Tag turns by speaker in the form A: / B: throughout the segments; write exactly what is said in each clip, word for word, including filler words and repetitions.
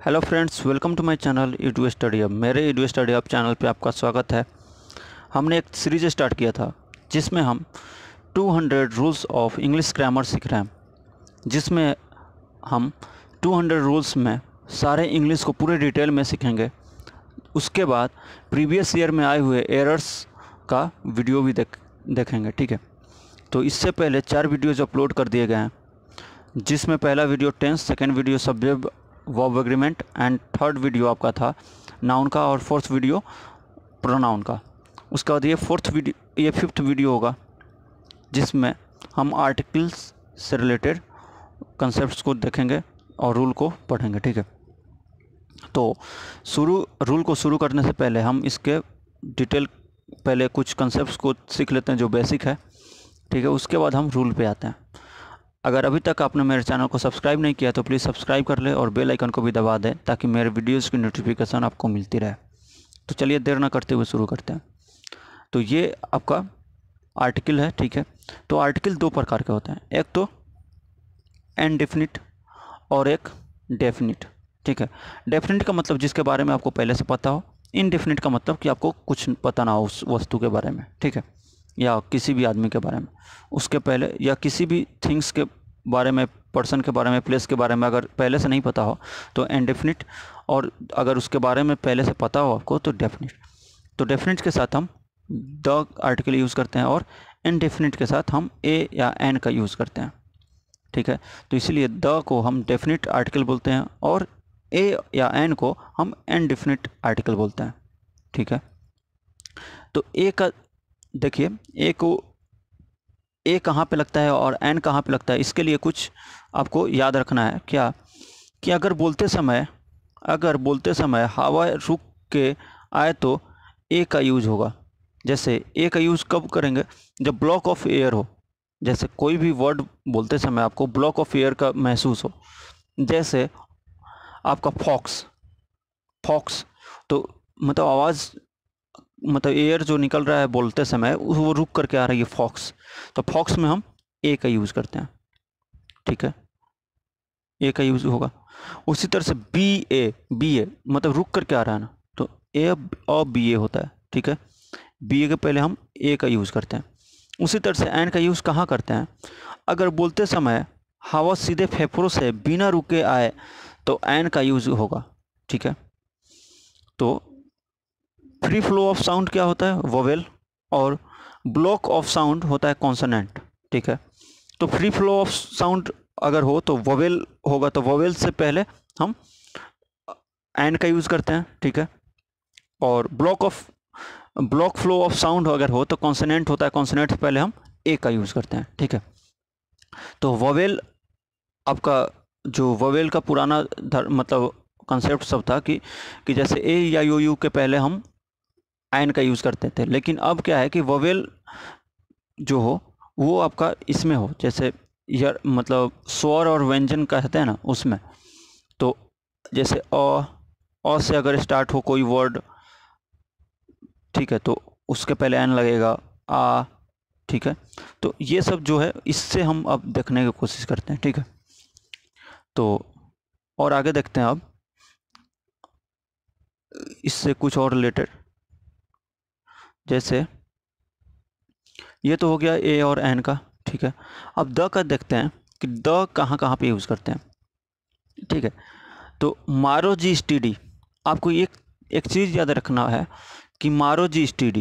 A: Hello friends, welcome to my channel Edu study hub. मेरे Edu study hub channel पे आपका स्वागत है। हमने एक सीरीज स्टार्ट किया था जिसमें हम दो सौ रूल्स ऑफ इंग्लिश ग्रामर सीख रहे हैं, जिसमें हम दो सौ रूल्स में सारे इंग्लिश को पूरे डिटेल में सीखेंगे। उसके बाद प्रीवियस ईयर में आए हुए एरर्स का वीडियो भी देख देखेंगे ठीक है। तो इससे पहले चार वीडियोज़ अपलोड कर दिए गए हैं, जिसमें पहला video tense, second video subject verb agreement and third video आपका था नाउन का, और फोर्थ वीडियो प्रोनाउन का। उसके बाद ये फोर्थ वीडियो ये फिफ्थ वीडियो होगा जिसमें हम आर्टिकल्स से रिलेटेड कंसेप्ट्स को देखेंगे और रूल को पढ़ेंगे ठीक है। तो शुरू रूल को शुरू करने से पहले हम इसके डिटेल पहले कुछ कंसेप्ट्स को सीख लेते हैं जो बेसिक है ठीक है। उसके बाद हम रूल पे आते हैं। अगर अभी तक आपने मेरे चैनल को सब्सक्राइब नहीं किया तो प्लीज़ सब्सक्राइब कर ले और बेल आइकन को भी दबा दें ताकि मेरे वीडियोस की नोटिफिकेशन आपको मिलती रहे। तो चलिए देर ना करते हुए शुरू करते हैं। तो ये आपका आर्टिकल है ठीक है। तो आर्टिकल दो प्रकार के होते हैं, एक तो इनडेफिनिट और एक डेफिनिट ठीक है। डेफिनिट का मतलब जिसके बारे में आपको पहले से पता हो, इनडेफिनिट का मतलब कि आपको कुछ पता ना हो उस वस्तु के बारे में ठीक है, या किसी भी आदमी के बारे में उसके पहले, या किसी भी थिंग्स के बारे में, पर्सन के बारे में, प्लेस के बारे में अगर पहले से नहीं पता हो तो इनडेफिनिट, और अगर उसके बारे में पहले से पता हो आपको तो डेफिनिट। तो डेफिनिट के साथ हम द आर्टिकल यूज़ करते हैं और इनडेफिनिट के साथ हम ए या एन का यूज़ करते हैं ठीक है। तो इसीलिए द को हम डेफिनिट आर्टिकल बोलते हैं और ए या एन को हम इनडेफिनिट आर्टिकल बोलते हैं ठीक है। तो ए का देखिए, ए को ए कहाँ पे लगता है और एन कहाँ पे लगता है, इसके लिए कुछ आपको याद रखना है क्या, कि अगर बोलते समय अगर बोलते समय हवा रुक के आए तो ए का यूज़ होगा। जैसे ए का यूज़ कब करेंगे, जब ब्लॉक ऑफ एयर हो। जैसे कोई भी वर्ड बोलते समय आपको ब्लॉक ऑफ एयर का महसूस हो, जैसे आपका फॉक्स फॉक्स तो मतलब आवाज़, मतलब एयर जो निकल रहा है बोलते समय वो रुक करके आ रही है, फॉक्स। तो फॉक्स में हम ए का यूज़ करते हैं ठीक है, ए का यूज़ होगा। उसी तरह से बी ए बी ए मतलब रुक करके आ रहा है ना, तो ए और बी ए होता है ठीक है। बी ए के पहले हम ए का यूज़ करते हैं। उसी तरह से एन का यूज़ कहाँ करते हैं, अगर बोलते समय हवा सीधे फेफड़ों से बिना रुके आए तो एन का यूज़ होगा ठीक है। तो फ्री फ्लो ऑफ साउंड क्या होता है, वोवेल, और ब्लॉक ऑफ साउंड होता है कॉन्सोनेंट ठीक है। तो फ्री फ्लो ऑफ साउंड अगर हो तो वोवेल होगा, तो वोवेल से पहले हम एन का यूज़ करते हैं ठीक है। और block of block flow of sound अगर हो तो कॉन्सोनेंट होता है, कॉन्सोनेंट से पहले हम ए का यूज़ करते हैं ठीक है। तो वोवेल आपका जो वोवेल का पुराना मतलब कंसेप्ट सब था कि कि जैसे ए या यू यू के पहले हम एन का यूज़ करते थे, लेकिन अब क्या है कि वोवेल जो हो वो आपका इसमें हो, जैसे यार मतलब स्वर और व्यंजन कहते हैं ना उसमें। तो जैसे अ अ से अगर स्टार्ट हो कोई वर्ड ठीक है तो उसके पहले एन लगेगा, आ ठीक है। तो ये सब जो है इससे हम अब देखने की कोशिश करते हैं ठीक है। तो और आगे देखते हैं अब इससे कुछ और रिलेटेड, जैसे ये तो हो गया ए और एन का ठीक है। अब द का देखते हैं कि द कहाँ कहाँ पे यूज़ करते हैं ठीक है। तो मारो जी स्टीडी, आपको एक एक चीज़ याद रखना है कि मारो जी स्टीडी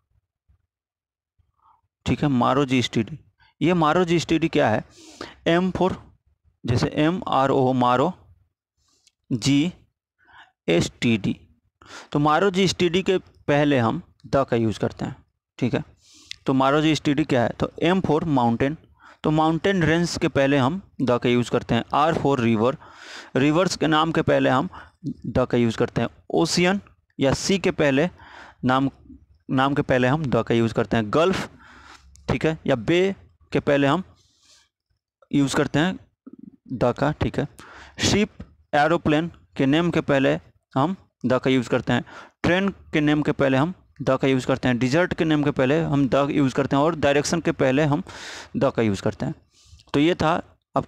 A: ठीक है। मारो जी स्टीडी, ये मारो जी स्टीडी क्या है, एम फोर, जैसे एम आर ओ मारो, जी एस टी डी। तो मारो जी स्टीडी के पहले हम द का यूज़ करते हैं ठीक है। तो मारो जी स्टीडी क्या है, तो एम फोर माउंटेन, तो माउंटेन रेंज के पहले हम द का यूज़ करते हैं। आर फोर रिवर, रिवर्स के नाम के पहले हम द का यूज़ करते हैं। ओशियन या सी के पहले नाम नाम के पहले हम द का यूज़ करते हैं। गल्फ ठीक है, या बे के पहले हम यूज़ करते हैं द का ठीक है। शिप, एरोप्लेन के नेम के पहले हम द का यूज़ करते हैं। ट्रेन के नेम के पहले हम द का यूज़ करते हैं। डिजर्ट के नेम के पहले हम द यूज़ करते हैं, और डायरेक्शन के पहले हम द का यूज़ करते हैं। तो ये था आपका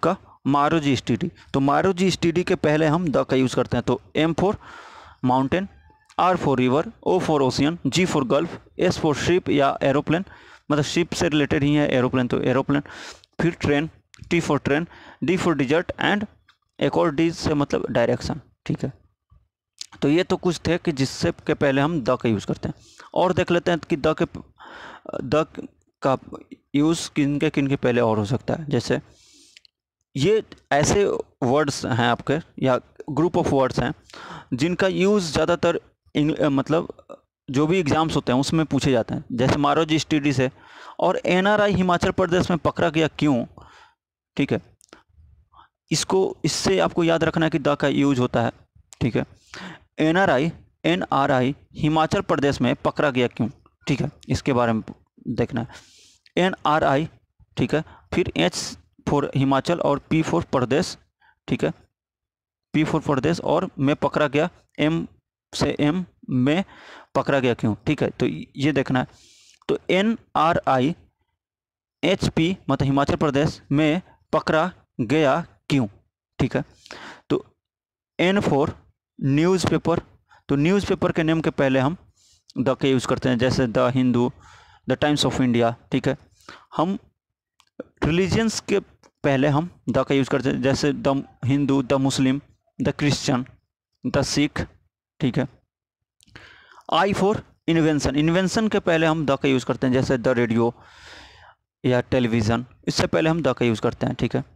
A: मारो जी एस टी डी। तो मारो जी एस टी डी के पहले हम द का यूज़ करते हैं। तो M for mountain, R for river, O for ocean, G for gulf, S for ship या एरोप्लेन, मतलब शिप से रिलेटेड ही है एरोप्लेन तो एरोप्लेन, फिर train, T for train, D for desert and एक और डी से मतलब डायरेक्शन। ठीक है, तो ये तो कुछ थे कि जिससे के पहले हम द का यूज़ करते हैं। और देख लेते हैं कि द के द का यूज़ किन के किन के पहले और हो सकता है। जैसे ये ऐसे वर्ड्स हैं आपके या ग्रुप ऑफ वर्ड्स हैं जिनका यूज़ ज़्यादातर मतलब जो भी एग्ज़ाम्स होते हैं उसमें पूछे जाते हैं। जैसे मारो जी एस टी डी से, और N R I Himachal Pradesh में पकड़ा गया क्यों। ठीक है, इसको इससे आपको याद रखना है कि द का यूज होता है। ठीक है, N R I N R I Himachal Pradesh में पकड़ा गया क्यों। ठीक है, इसके बारे में देखना है। एन आर आई, ठीक है, फिर एच फॉर हिमाचल और पी फॉर प्रदेश। ठीक है, पी फॉर प्रदेश और में पकड़ा गया, एम से एम में पकड़ा गया क्यों। ठीक है, तो ये देखना है। तो N R I H P मतलब हिमाचल प्रदेश में पकड़ा गया क्यों। ठीक है, तो एन फॉर न्यूज़पेपर, तो न्यूज़पेपर के नेम के पहले हम द के यूज़ करते हैं। जैसे the Hindu, the Times of India. ठीक है, हम रिलीजियंस के पहले हम द का यूज़ करते हैं। जैसे the Hindu, the Muslim, the Christian, the Sikh. ठीक है, आई फॉर इन्वेंशन, इन्वेंशन के पहले हम द का यूज़ करते हैं। जैसे द रेडियो या टेलीविज़न, इससे पहले हम द का यूज़ करते हैं। ठीक है,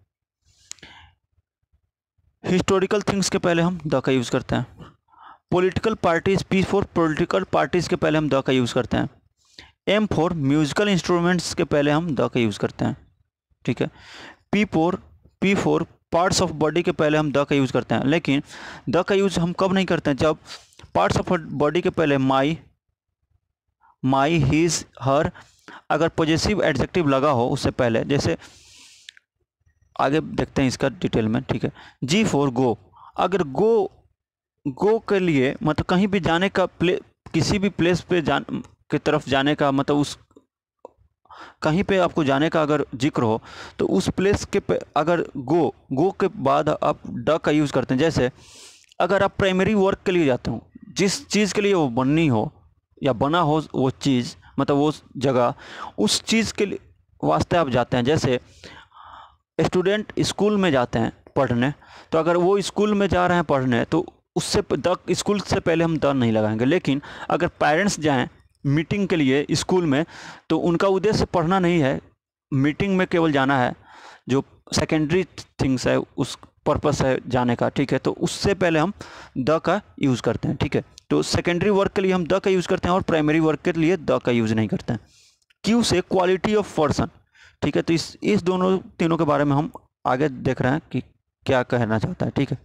A: हिस्टोरिकल थिंग्स के पहले हम द का यूज़ करते हैं। Political parties, P for political parties के पहले हम द का यूज़ करते हैं। एम फॉर म्यूजिकल इंस्ट्रूमेंट्स के पहले हम द का यूज़ करते हैं। ठीक है, P for P for parts of body के पहले हम द का यूज़ करते हैं। लेकिन द का यूज़ हम कब नहीं करते हैं, जब पार्ट्स ऑफ बॉडी के पहले माई माई हिज हर अगर पॉजेसिव एडजेक्टिव लगा हो उससे पहले। जैसे आगे देखते हैं इसका डिटेल में। ठीक है, जी फॉर गो, अगर गो गो के लिए मतलब कहीं भी जाने का, प्ले किसी भी प्लेस पे जान की तरफ जाने का, मतलब उस कहीं पे आपको जाने का अगर जिक्र हो तो उस प्लेस के पे अगर गो गो के बाद आप ड का यूज़ करते हैं। जैसे अगर आप प्राइमरी वर्क के लिए जाते हो, जिस चीज़ के लिए वो बननी हो या बना हो वो चीज़, मतलब वो जगह, उस चीज़ के लिए वास्ते आप जाते हैं। जैसे स्टूडेंट स्कूल में जाते हैं पढ़ने, तो अगर वो स्कूल में जा रहे हैं पढ़ने तो उससे द स्कूल से पहले हम द नहीं लगाएंगे। लेकिन अगर पेरेंट्स जाएं मीटिंग के लिए स्कूल में तो उनका उद्देश्य पढ़ना नहीं है, मीटिंग में केवल जाना है, जो सेकेंडरी थिंग्स है उस पर्पस है जाने का। ठीक है, तो उससे पहले हम द का यूज़ करते हैं। ठीक है, तो सेकेंडरी वर्क के लिए हम द का यूज़ करते हैं और प्राइमरी वर्क के लिए द का यूज़ नहीं करते हैं। क्यू से क्वालिटी ऑफ पर्सन। ठीक है, तो इस इस दोनों तीनों के बारे में हम आगे देख रहे हैं कि क्या कहना चाहता है। ठीक है,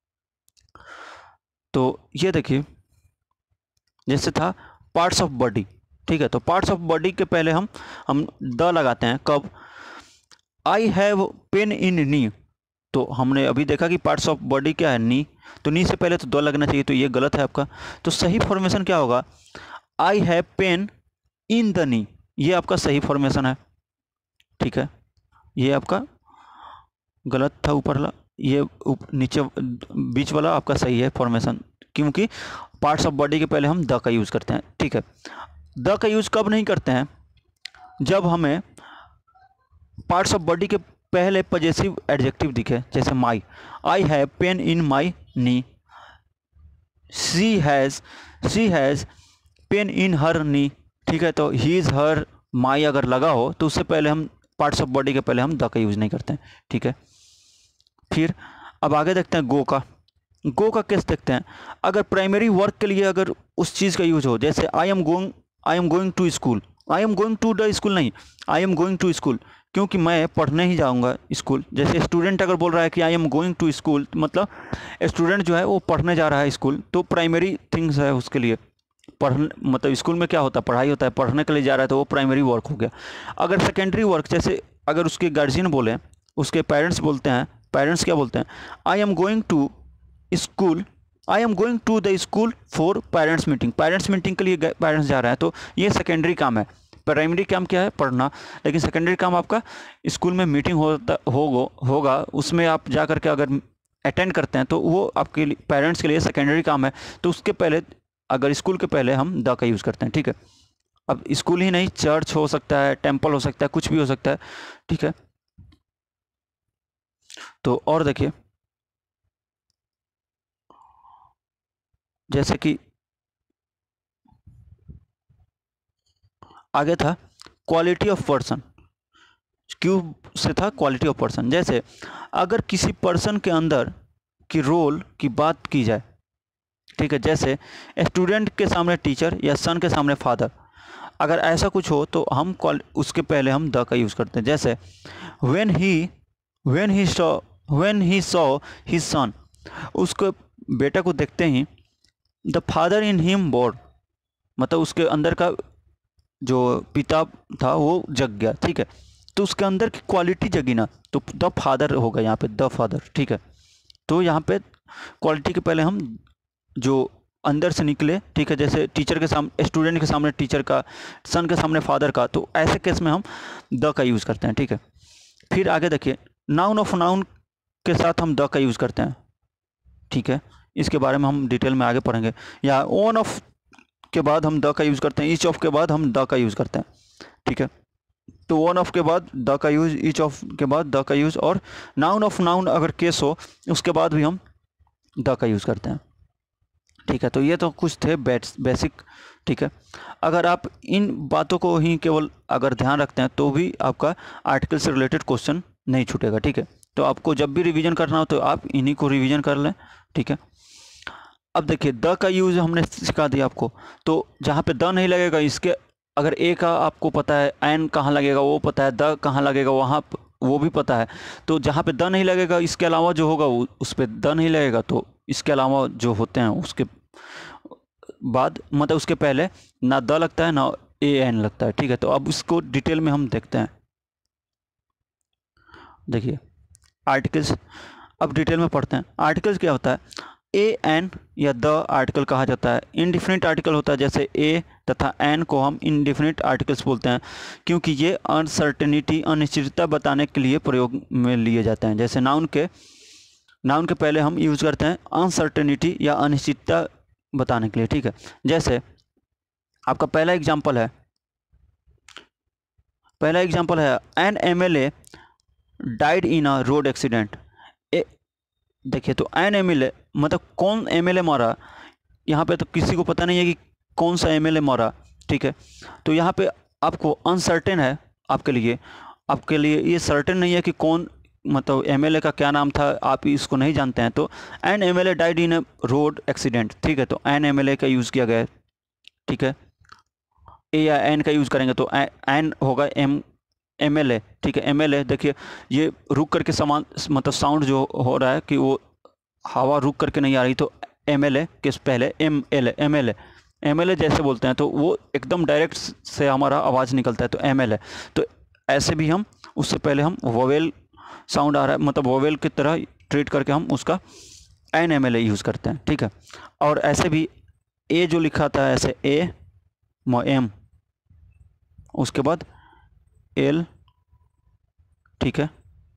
A: तो ये देखिए जैसे था पार्ट्स ऑफ बॉडी। ठीक है, तो पार्ट्स ऑफ बॉडी के पहले हम हम द लगाते हैं। कब, आई हैव पेन इन नी, तो हमने अभी देखा कि पार्ट्स ऑफ बॉडी क्या है, नी, तो नी से पहले तो द लगना चाहिए, तो ये गलत है आपका। तो सही फॉर्मेशन क्या होगा, I have pain in the knee, ये आपका सही फॉर्मेशन है। ठीक है, ये आपका गलत था ऊपर वाला, ये नीचे बीच वाला आपका सही है फॉर्मेशन, क्योंकि पार्ट्स ऑफ बॉडी के पहले हम द का यूज़ करते हैं। ठीक है, द का यूज़ कब नहीं करते हैं, जब हमें पार्ट्स ऑफ बॉडी के पहले पॉजेसिव एडजेक्टिव दिखे। जैसे my, I have pain in my knee, she has she has pain in her knee. ठीक है, तो हीज हर माई अगर लगा हो तो उससे पहले हम पार्ट्स ऑफ बॉडी के पहले हम द का यूज़ नहीं करते हैं। ठीक है, फिर अब आगे देखते हैं गो का। गो का केस देखते हैं, अगर प्राइमरी वर्क के लिए अगर उस चीज़ का यूज हो, जैसे I am going I am going to school, I am going to the school नहीं, I am going to school, क्योंकि मैं पढ़ने ही जाऊंगा स्कूल। जैसे स्टूडेंट अगर बोल रहा है कि I am going to school, मतलब स्टूडेंट जो है वो पढ़ने जा रहा है स्कूल, तो प्राइमरी थिंग्स है उसके लिए पढ़ने, मतलब स्कूल में क्या होता है, पढ़ाई होता है, पढ़ने के लिए जा रहा है तो वो प्राइमरी वर्क हो गया। अगर सेकेंडरी वर्क, जैसे अगर उसके गार्जियन बोले, उसके पेरेंट्स बोलते हैं, पेरेंट्स क्या बोलते हैं, I am going to school, I am going to the school for parents meeting, parents meeting के लिए पेरेंट्स जा रहा है, तो ये सेकेंडरी काम है। प्राइमरी काम क्या है, पढ़ना, लेकिन सेकेंडरी काम आपका स्कूल में मीटिंग होता होगो होगा उसमें आप जा करके अगर अटेंड करते हैं तो वो आपके लिए, पेरेंट्स के लिए सेकेंडरी काम है। तो उसके पहले, अगर स्कूल के पहले हम द का यूज़ करते हैं, ठीक है। अब स्कूल ही नहीं, चर्च हो सकता है, टेम्पल हो सकता है, कुछ भी हो सकता है, ठीक है। तो और देखिए, जैसे कि आगे था क्वालिटी ऑफ पर्सन, क्यों से था क्वालिटी ऑफ पर्सन। जैसे अगर किसी पर्सन के अंदर की रोल की बात की जाए, ठीक है, जैसे स्टूडेंट के सामने टीचर या सन के सामने फादर, अगर ऐसा कुछ हो तो हम उसके पहले हम द का यूज़ करते हैं। जैसे when he when he saw when he saw his son, उसको बेटा को देखते ही the father in him board, मतलब उसके अंदर का जो पिता था वो जग गया, ठीक है। तो उसके अंदर की क्वालिटी जगी ना, तो द फादर होगा यहाँ पे, द फादर, ठीक है। तो यहाँ पे क्वालिटी के पहले हम जो अंदर से निकले, ठीक है, जैसे टीचर के सामने स्टूडेंट के सामने टीचर का, सन के सामने फादर का, तो ऐसे केस में हम द का यूज़ करते हैं, ठीक है। फिर आगे देखिए, नाउन ऑफ नाउन के साथ हम द का यूज़ करते हैं, ठीक है। इसके बारे में हम डिटेल में आगे पढ़ेंगे। या ओन ऑफ के बाद हम द का यूज़ करते हैं, ईच ऑफ के बाद हम द का यूज़ करते हैं, ठीक है। तो वन ऑफ के बाद द का यूज़, ईच ऑफ के बाद द का यूज़, और नाउन ऑफ नाउन अगर केस हो उसके बाद भी हम द का यूज़ करते हैं, ठीक है। तो ये तो कुछ थे बेसिक, ठीक है। अगर आप इन बातों को ही केवल अगर ध्यान रखते हैं तो भी आपका आर्टिकल से रिलेटेड क्वेश्चन नहीं छूटेगा, ठीक है। तो आपको जब भी रिवीजन करना हो तो आप इन्हीं को रिवीजन कर लें, ठीक है। अब देखिए, द का यूज़ हमने सिखा दिया आपको, तो जहाँ पे द नहीं लगेगा, इसके अगर ए का आपको पता है, एन कहाँ लगेगा वो पता है, द कहाँ लगेगा वहाँ वो भी पता है, तो जहाँ पे द नहीं लगेगा इसके अलावा जो होगा उस पर द नहीं लगेगा, तो इसके अलावा जो होते हैं उसके बाद, मतलब उसके पहले ना द लगता है ना ए एन लगता है, ठीक है। तो अब इसको डिटेल में हम देखते हैं। देखिए आर्टिकल्स, अब डिटेल में पढ़ते हैं। आर्टिकल्स क्या होता है, ए एन या द आर्टिकल कहा जाता है। इनडिफिनिट आर्टिकल होता है, जैसे ए तथा एन को हम इनडिफिनिट आर्टिकल्स बोलते हैं, क्योंकि ये अनसर्टेनिटी, अनिश्चितता बताने के लिए प्रयोग में लिए जाते हैं। जैसे नाउन के नाउन के पहले हम यूज़ करते हैं अनसर्टेनिटी या अनिश्चितता बताने के लिए, ठीक है। जैसे आपका पहला एग्जाम्पल है पहला एग्जाम्पल है an M L A died in a road accident. A देखिए, तो एन एम एल ए मतलब कौन एम एल ए मारा, यहाँ पे तो किसी को पता नहीं है कि कौन सा एम एल ए मारा, ठीक है। तो यहाँ पे आपको अनसर्टेन है, आपके लिए आपके लिए ये सर्टेन नहीं है कि कौन, मतलब एम एल ए का क्या नाम था, आप इसको नहीं जानते हैं। तो an M L A died in a road accident, ठीक है। तो एन एम एल ए का यूज़ किया गया है, ठीक है। ए या एन का यूज़ करेंगे तो एन होगा एम एम एल ए, ठीक है। एम एल ए देखिए, ये रुक करके समान, मतलब साउंड जो हो रहा है कि वो हवा रुक करके नहीं आ रही, तो एम एल ए के पहले M L A M L A M L A जैसे बोलते हैं तो वो एकदम डायरेक्ट से हमारा आवाज़ निकलता है, तो एम एल ए। तो ऐसे भी हम उससे पहले हम वोवेल साउंड आ रहा है, मतलब वोवेल की तरह ट्रीट करके हम उसका an M L A use करते हैं, ठीक है। और ऐसे भी ए जो लिखा था ऐसे ए एम, उसके बाद एल, ठीक है।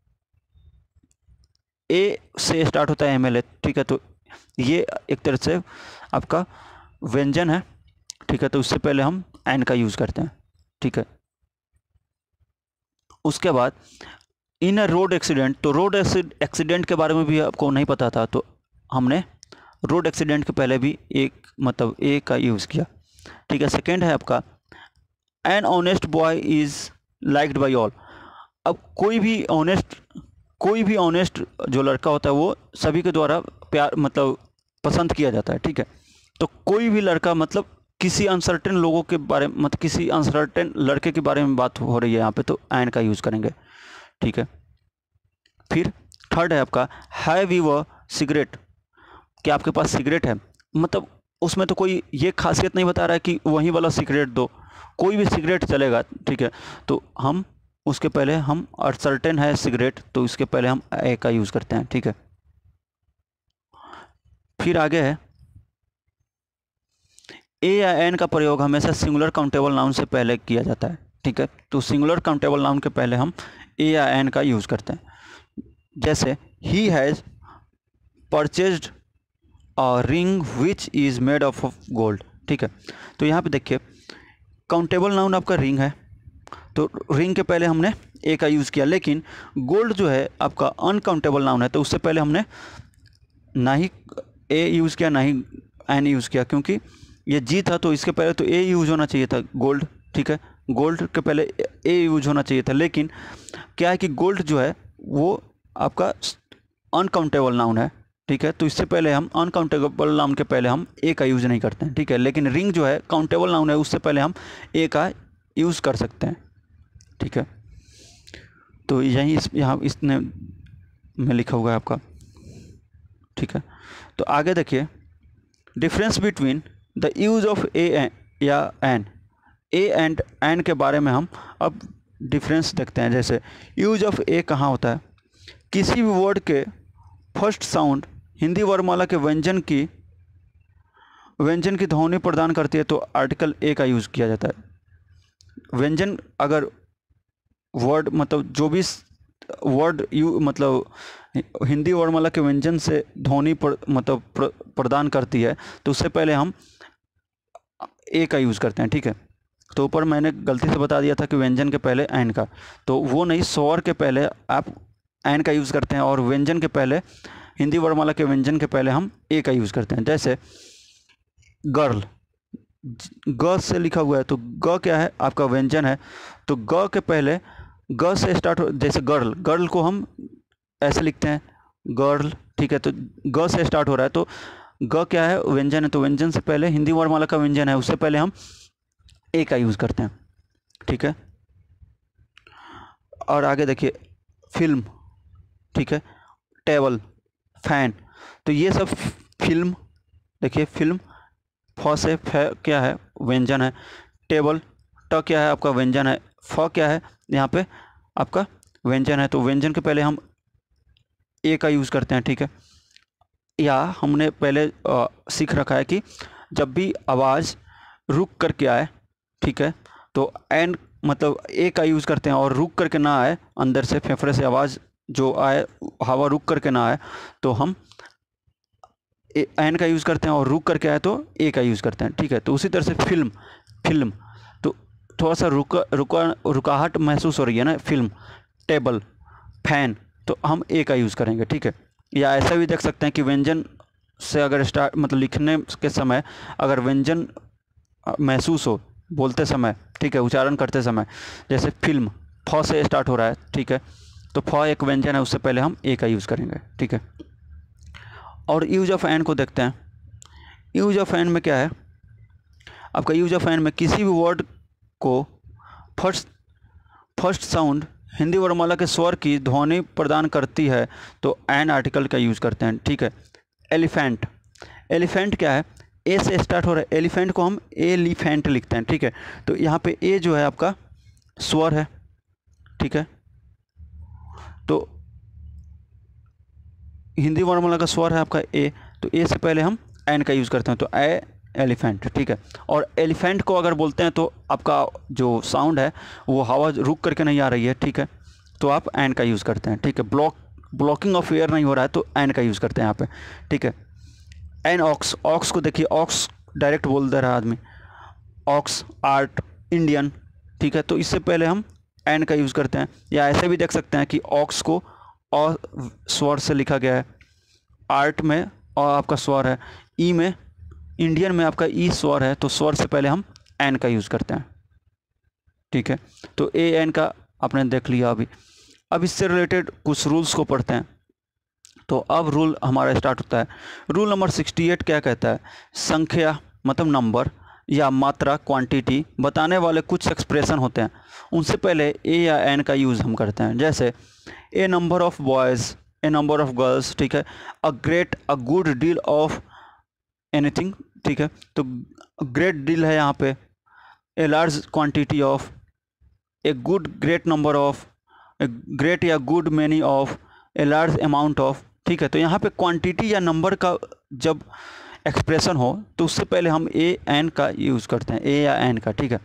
A: ए से स्टार्ट होता है एम एल ए, ठीक है। तो ये एक तरह से आपका व्यंजन है, ठीक है। तो उससे पहले हम एन का यूज़ करते हैं, ठीक है। उसके बाद इन अ रोड एक्सीडेंट, तो रोड एक्सीडेंट के बारे में भी आपको नहीं पता था, तो हमने रोड एक्सीडेंट के पहले भी एक मतलब ए का यूज़ किया, ठीक है। सेकेंड है आपका an honest boy is liked by all. अब कोई भी ऑनेस्ट कोई भी ऑनेस्ट जो लड़का होता है वो सभी के द्वारा प्यार मतलब पसंद किया जाता है, ठीक है। तो कोई भी लड़का, मतलब किसी अनसर्टेन लोगों के बारे में, मतलब किसी अनसर्टेन लड़के के बारे में बात हो रही है यहाँ पे, तो एन का यूज़ करेंगे, ठीक है। फिर थर्ड है आपका हैव यू अ सिगरेट, कि आपके पास सिगरेट है, मतलब उसमें तो कोई ये खासियत नहीं बता रहा है कि वही वाला सिगरेट दो, कोई भी सिगरेट चलेगा, ठीक है। तो हम उसके पहले हम अनसर्टेन है सिगरेट, तो इसके पहले हम ए का यूज़ करते हैं, ठीक है। फिर आगे है ए या एन का प्रयोग हमेशा सिंगुलर काउंटेबल नाउन से पहले किया जाता है, ठीक है। तो सिंगुलर काउंटेबल नाउन के पहले हम ए या एन का यूज़ करते हैं। जैसे he has purchased a ring which is made of of gold, ठीक है। तो यहाँ पे देखिए काउंटेबल नाउन आपका रिंग है, तो रिंग के पहले हमने ए का यूज़ किया, लेकिन गोल्ड जो है आपका अनकाउंटेबल नाउन है, तो उससे पहले हमने ना ही ए यूज़ किया ना ही एन यूज़ किया, क्योंकि ये जी था तो इसके पहले तो ए यूज़ होना चाहिए था, गोल्ड, ठीक है। गोल्ड के पहले ए यूज़ होना चाहिए था, लेकिन क्या है कि गोल्ड जो है वो आपका अनकाउंटेबल नाउन है, ठीक है। तो इससे पहले हम अनकाउंटेबल नाउन के पहले हम ए का यूज़ नहीं करते हैं, ठीक है। लेकिन रिंग जो है काउंटेबल नाउन है, उससे पहले हम ए का यूज़ कर सकते हैं, ठीक है। तो यही इस यहाँ इसने में लिखा हुआ है आपका, ठीक है। तो आगे देखिए difference between the use of a या एन, ए एंड एन के बारे में हम अब डिफरेंस देखते हैं। जैसे यूज ऑफ ए कहाँ होता है, किसी भी वर्ड के फर्स्ट साउंड हिंदी वर्णमाला के व्यंजन की व्यंजन की ध्वनि प्रदान करती है तो आर्टिकल ए का यूज़ किया जाता है। व्यंजन अगर वर्ड मतलब जो भी वर्ड यू मतलब हिंदी वर्णमाला के व्यंजन से ध्वनि पर, मतलब प्र, प्रदान करती है तो उससे पहले हम ए का यूज़ करते हैं, ठीक है। तो ऊपर मैंने गलती से बता दिया था कि व्यंजन के पहले एन का, तो वो नहीं, स्वर के पहले आप एन का यूज़ करते हैं और व्यंजन के पहले हिंदी वर्णमाला के व्यंजन के पहले हम ए का यूज़ करते हैं। जैसे गर्ल, ग से लिखा हुआ है तो ग क्या है आपका व्यंजन है, तो ग के पहले ग से स्टार्ट हो, जैसे गर्ल, गर्ल को हम ऐसे लिखते हैं गर्ल, ठीक है। तो ग से स्टार्ट हो रहा है तो ग क्या है व्यंजन है, तो व्यंजन से पहले हिंदी वर्णमाला का व्यंजन है, उससे पहले हम ए का यूज़ करते हैं, ठीक है। और आगे देखिए फिल्म, ठीक है, टेबल, फैन, तो ये सब फिल्म, देखिए फिल्म फ से फ क्या है व्यंजन है, टेबल ट क्या है आपका व्यंजन है, फ क्या है यहाँ पे आपका व्यंजन है, तो व्यंजन के पहले हम ए का यूज़ करते हैं, ठीक है। या हमने पहले आ, सीख रखा है कि जब भी आवाज़ रुक करके आए, ठीक है, तो एन मतलब ए का यूज़ करते हैं, और रुक करके ना आए, अंदर से फेफड़े से आवाज़ जो आए, हवा रुक करके ना आए तो हम एन का यूज़ करते हैं, और रुक करके आए तो ए का यूज़ करते हैं, ठीक है। तो उसी तरह से फिल्म, फिल्म तो थोड़ा सा रुका रुका रुकाहट महसूस हो रही है ना, फिल्म, टेबल, फैन, तो हम ए का यूज़ करेंगे, ठीक है। या ऐसा भी देख सकते हैं कि व्यंजन से अगर स्टार्ट मतलब लिखने के समय अगर व्यंजन महसूस हो बोलते समय, ठीक है, उच्चारण करते समय, जैसे फिल्म फ से स्टार्ट हो रहा है, ठीक है, तो फ एक व्यंजन है, उससे पहले हम ए का यूज़ करेंगे, ठीक है। और यूज ऑफ एन को देखते हैं। यूज ऑफ एन में क्या है आपका, यूज ऑफ एन में किसी भी वर्ड को फर्स्ट फर्स्ट साउंड हिंदी वर्णमाला के स्वर की ध्वनि प्रदान करती है तो एन आर्टिकल का यूज़ करते हैं, ठीक है। एलिफेंट, एलिफेंट क्या है, ए से स्टार्ट हो रहा है, एलिफेंट को हम एलिफेंट लिखते हैं, ठीक है। तो यहाँ पे ए जो है आपका स्वर है, ठीक है, तो हिंदी वर्णमाला का स्वर है आपका ए, तो ए से पहले हम एन का यूज़ करते हैं, तो ए एलिफेंट, ठीक है। और एलिफेंट को अगर बोलते हैं तो आपका जो साउंड है वो हवा रुक करके नहीं आ रही है, ठीक है, तो आप एन का यूज़ करते हैं, ठीक है। ब्लॉक ब्लॉकिंग ऑफ एयर नहीं हो रहा है तो एन का यूज़ करते हैं यहाँ पे, ठीक है। एन ऑक्स, ऑक्स को देखिए, ऑक्स डायरेक्ट बोल दे रहा है आदमी, ऑक्स, आर्ट, इंडियन, ठीक है, तो इससे पहले हम एन का यूज़ करते हैं। या ऐसे भी देख सकते हैं कि ऑक्स को और स्वर से लिखा गया है, आर्ट में और आपका स्वर है, ई में, इंडियन में आपका ई स्वर है, तो स्वर से पहले हम एन का यूज़ करते हैं, ठीक है। तो ए एन का आपने देख लिया। अभी अब इससे रिलेटेड कुछ रूल्स को पढ़ते हैं। तो अब रूल हमारा स्टार्ट होता है। रूल नंबर सिक्सटी एट क्या कहता है, संख्या मतलब नंबर या मात्रा क्वांटिटी बताने वाले कुछ एक्सप्रेशन होते हैं, उनसे पहले ए या एन का यूज़ हम करते हैं। जैसे a number of boys, a number of girls, ठीक है, a great, a good deal of anything, ठीक है, तो ग्रेट डील है यहाँ पे, a large quantity of, a good great number of, a great या good many of, a large amount of, ठीक है। तो यहाँ पे क्वांटिटी या नंबर का जब एक्सप्रेशन हो तो उससे पहले हम ए एन का यूज़ करते हैं, ए या एन का, ठीक है।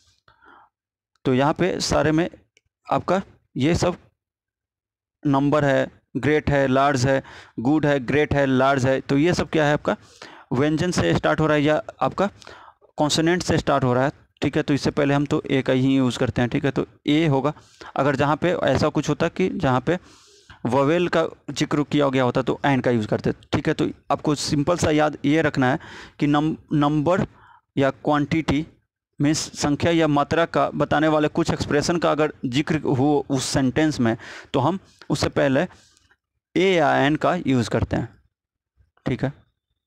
A: तो यहाँ पे सारे में आपका ये सब नंबर है, ग्रेट है, लार्ज है, गुड है, ग्रेट है, लार्ज है, तो ये सब क्या है आपका व्यंजन से स्टार्ट हो रहा है या आपका कॉन्सोनेंट से स्टार्ट हो रहा है, ठीक है। तो इससे पहले हम तो ए का ही यूज़ करते हैं, ठीक है। तो ए होगा। अगर जहाँ पे ऐसा कुछ होता कि जहाँ पे वोवेल का जिक्र किया गया होता तो एन का यूज़ करते, ठीक है। तो आपको सिंपल सा याद ये रखना है कि नम नंबर या क्वांटिटी मीन्स संख्या या मात्रा का बताने वाले कुछ एक्सप्रेशन का अगर जिक्र हो उस सेंटेंस में तो हम उससे पहले ए या एन का यूज़ करते हैं, ठीक है।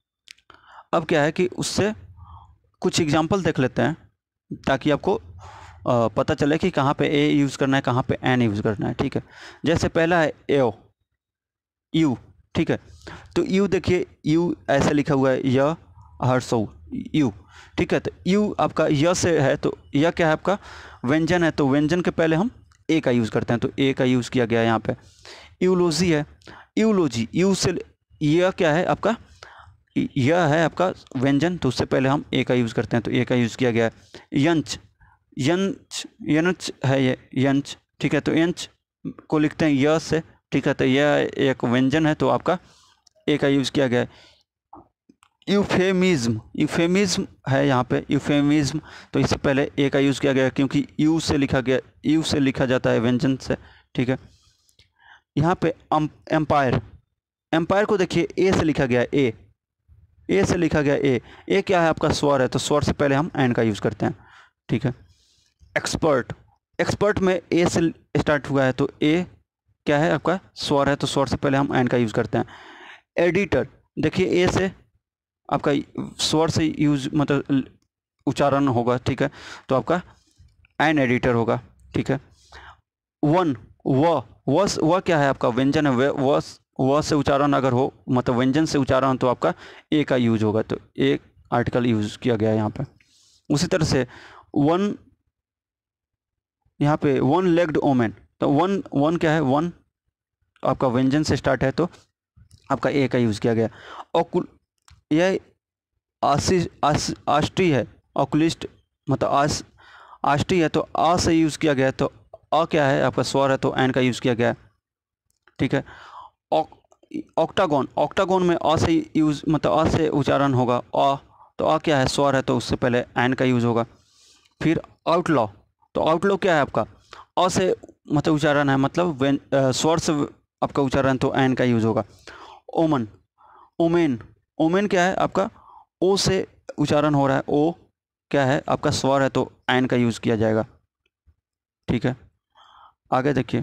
A: अब क्या है कि उससे कुछ एग्जांपल देख लेते हैं ताकि आपको आ, पता चले कि कहाँ पे ए यूज़ करना है, कहाँ पे एन यूज़ करना है, ठीक है। जैसे पहला है एओ, यू, ठीक है। तो यू देखिए, यू ऐसे लिखा हुआ है य हर्षौ, यू, ठीक है। तो यू आपका य से है तो यह क्या है आपका व्यंजन है, तो व्यंजन के पहले हम ए का यूज़ करते हैं, तो ए का यूज़ किया गया यहाँ पे। यूलोजी है, यूलोजी, यू से यह क्या है आपका, यह है आपका व्यंजन, तो उससे पहले हम ए का यूज़ करते हैं, तो ए का यूज़ किया गया है। यंच, यंच, यंच है ये, यंच, ठीक है। तो यंच को लिखते हैं य से, ठीक है। तो यह एक व्यंजन है तो आपका ए का यूज़ किया गया है। यूफेमिज्म, यूफेमिज्म है यहाँ पे, यूफेमिज्म, तो इससे पहले ए का यूज़ किया गया क्योंकि यू से लिखा गया, यू से लिखा जाता है व्यंजन से, ठीक है। यहाँ पे एम्पायर, एम्पायर को देखिए ए से लिखा गया है, ए ए से लिखा गया ए, ए क्या है आपका स्वर है, तो स्वर से पहले हम एन का यूज़ करते हैं, ठीक है। एक्सपर्ट, एक्सपर्ट में ए से स्टार्ट हुआ है तो ए क्या है आपका स्वर है, तो स्वर से पहले हम एन का यूज़ करते हैं। एडिटर, देखिए ए से आपका स्वर से यूज मतलब उच्चारण होगा, ठीक है। तो आपका एन एडिटर होगा, ठीक है। वन, व, व व क्या है आपका व्यंजन है, व व से उच्चारण अगर हो मतलब व्यंजन से उच्चारण तो आपका ए का यूज होगा, तो ए आर्टिकल यूज किया गया है यहाँ पे। उसी तरह से वन, यहाँ पे वन लेग्ड ओमेन, तो वन, वन क्या है, वन आपका व्यंजन से स्टार्ट है तो आपका ए का यूज़ किया गया। ऑकुल, यह आशी आश आष्टी है, ऑकुलिस्ट मतलब आस आष्टी है तो आ से यूज़ किया गया, तो अ क्या है आपका स्वर है तो एन का यूज़ किया गया, ठीक है। ऑक्टागोन, ऑक्टागोन में अ से यूज़ मतलब अ से उच्चारण होगा, अ, तो अ क्या है स्वर है तो उससे पहले एन का यूज़ होगा। फिर आउटलॉ, तो आउटलॉ क्या है आपका अ से मतलब उच्चारण है, मतलब स्वर से आपका उच्चारण तो एन का यूज़ होगा। ओमन, ओमेन, ओमेन क्या है आपका ओ से उच्चारण हो रहा है, ओ क्या है आपका स्वर है तो एन का यूज़ किया जाएगा, ठीक है। आगे देखिए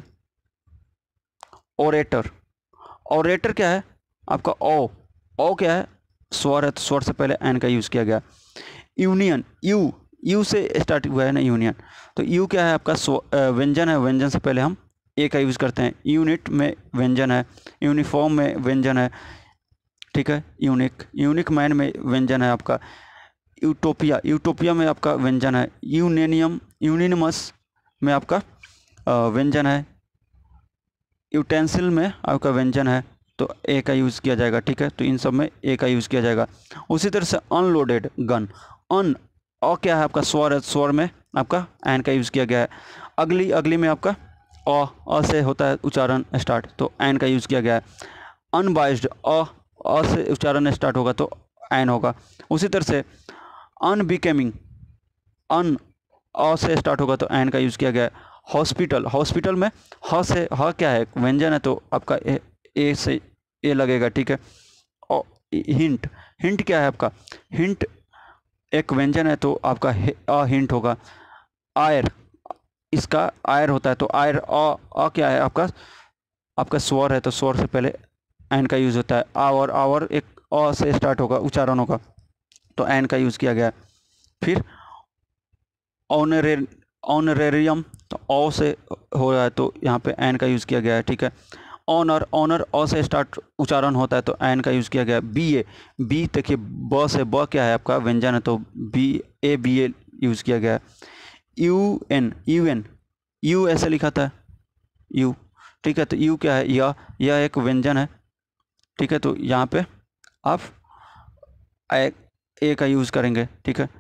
A: ओरेटर, ओरेटर क्या है आपका ओ, ओ क्या है स्वर है तो स्वर से पहले एन का यूज़ किया गया। यूनियन, यू, यू से स्टार्ट हुआ है ना यूनियन, तो यू क्या है आपका व्यंजन है, व्यंजन से पहले हम ए का यूज़ करते हैं। यूनिट में व्यंजन है, यूनिफॉर्म में व्यंजन है, ठीक है। यूनिक, यूनिक मैन में व्यंजन है आपका। यूटोपिया, यूटोपिया में आपका व्यंजन है। यूनेनियम, यूनिनमस में आपका व्यंजन है। यूटेंसिल में आपका व्यंजन है तो ए का यूज़ किया जाएगा, ठीक है। तो इन सब में ए का यूज़ किया जाएगा। उसी तरह से अनलोडेड गन, अन अ क्या है आपका स्वर है, स्वर में आपका एन का यूज़ किया गया है। अगली, अगली में आपका अ, अ से होता है उच्चारण स्टार्ट तो एन का यूज़ किया गया है। अनबाइज्ड, अ अ से उच्चारण स्टार्ट होगा तो एन होगा। उसी तरह से अनबिकेमिंग, अन अ से स्टार्ट होगा तो एन का यूज़ किया गया है। हॉस्पिटल, हॉस्पिटल में ह से ह क्या है व्यंजन है तो आपका ए, ए से ए लगेगा, ठीक है। और हिंट, हिंट क्या है आपका हिंट एक व्यंजन है तो आपका अ हिंट होगा। आयर, इसका आयर होता है तो आयर अ, अ क्या है आपका आपका स्वर है तो स्वर से पहले एन का यूज़ होता है। आवर, आवर एक अ से स्टार्ट होगा उच्चारण होगा तो एन का यूज़ किया गया है। फिर ऑनरे ऑनरेरियम, तो ओ से हो रहा है तो यहाँ पे एन का यूज़ किया गया है, ठीक है। ऑनर, ऑनर अ से स्टार्ट उच्चारण होता है तो एन का यूज़ किया गया है। बी ए, बी देखिए ब से ब क्या है आपका व्यंजन है तो B A, B A use किया गया है। U N, U N, U ऐसे लिखा था यू, ठीक है। तो यू क्या है यह, यह एक व्यंजन है, ठीक है। तो यहाँ पे आप ए, ए का यूज़ करेंगे, ठीक है।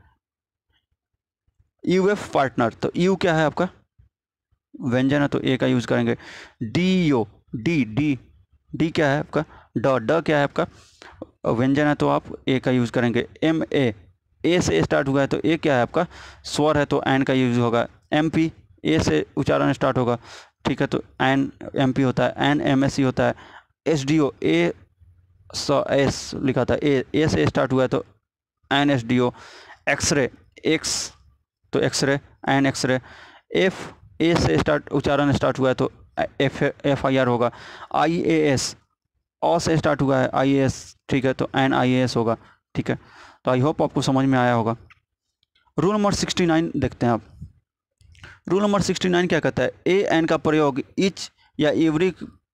A: यू एफ पार्टनर, तो यू क्या है आपका व्यंजन है, तो ए का यूज़ करेंगे। D O, D D D क्या है आपका ड, ड क्या है आपका व्यंजन है, तो आप ए का यूज़ करेंगे। एम ए, ए से स्टार्ट हुआ है तो ए क्या है आपका स्वर है, तो एन का यूज़ होगा। एम पी, ए से उच्चारण स्टार्ट होगा, ठीक है, तो एन एम पी होता है। एन एम एस सी होता है। एस डी ओ, ए सौ एस लिखा था, ए ए से स्टार्ट हुआ है तो N S D O. X-ray, X तो x-ray, an x-ray. F, A से स्टार्ट उच्चारण स्टार्ट हुआ है तो एफ एफ आई आर होगा। आई ए एस, ओ से स्टार्ट हुआ है आई ए एस, ठीक है, तो एन आई ए एस होगा, ठीक है। तो आई होप आपको समझ में आया होगा। रूल नंबर सिक्सटी नाइन देखते हैं आप। रूल नंबर सिक्सटी नाइन क्या कहता है, ए एन का प्रयोग इच या एवरी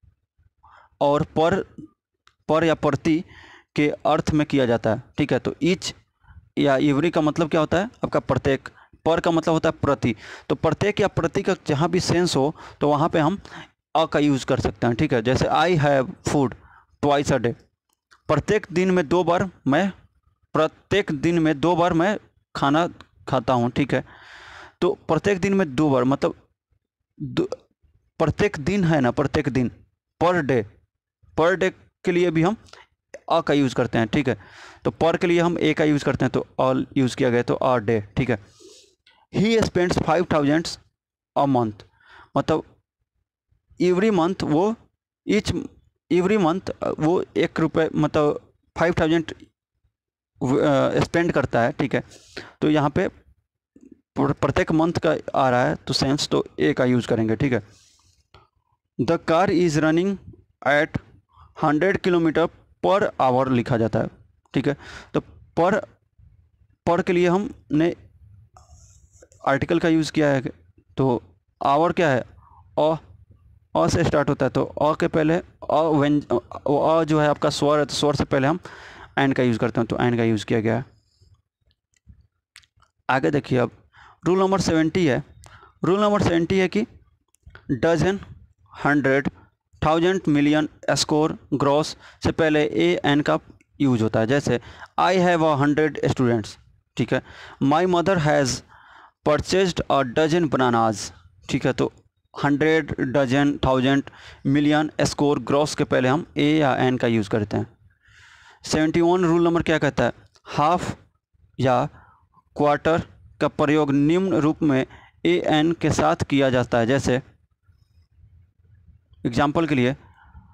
A: और पर पर या प्रति के अर्थ में किया जाता है, ठीक है। तो इच या एवरी का मतलब क्या होता है आपका प्रत्येक, पर का मतलब होता है प्रति, तो प्रत्येक या प्रति का जहाँ भी सेंस हो तो वहाँ पे हम अ का यूज़ कर सकते हैं, ठीक है। जैसे I have food twice a day, प्रत्येक दिन में दो बार मैं प्रत्येक दिन में दो बार मैं खाना खाता हूँ, ठीक है। तो प्रत्येक दिन में दो बार मतलब प्रत्येक दिन है ना, प्रत्येक दिन, पर डे, पर डे के लिए भी हम अ का यूज़ करते हैं, ठीक है। तो पर के लिए हम ए का यूज़ करते हैं तो ऑल यूज़ किया गया तो अ डे, ठीक है। He spends five thousand a month, मतलब एवरी मंथ वो ईच एवरी मंथ वो एक रुपये मतलब फाइव थाउजेंड स्पेंड करता है, ठीक है। तो यहाँ पे प्रत्येक मंथ का आ रहा है तो सेंस तो ए का यूज़ करेंगे, ठीक है। The car is running at hundred kilometre per hour लिखा जाता है, ठीक है। तो पर पर के लिए हमने आर्टिकल का यूज़ किया है, तो आवर क्या है अ, अ से स्टार्ट होता है तो अ के पहले अ व्यंज अ जो है आपका स्वर है, तो स्वर से पहले हम एन का यूज़ करते हैं तो एन का यूज़ किया गया है। आगे देखिए अब रूल नंबर सेवेंटी है। रूल नंबर सेवेंटी है कि dozen, hundred, thousand, million, score, gross से पहले ए एन का यूज होता है। जैसे I have a hundred students, ठीक है। My mother has purchased a dozen bananas, ठीक है। तो hundred, dozen, thousand, million, score, gross के पहले हम ए या एन का यूज़ करते हैं। सेवेंटी वन रूल नंबर क्या कहता है, हाफ या क्वार्टर का प्रयोग निम्न रूप में ए एन के साथ किया जाता है। जैसे एग्जाम्पल के लिए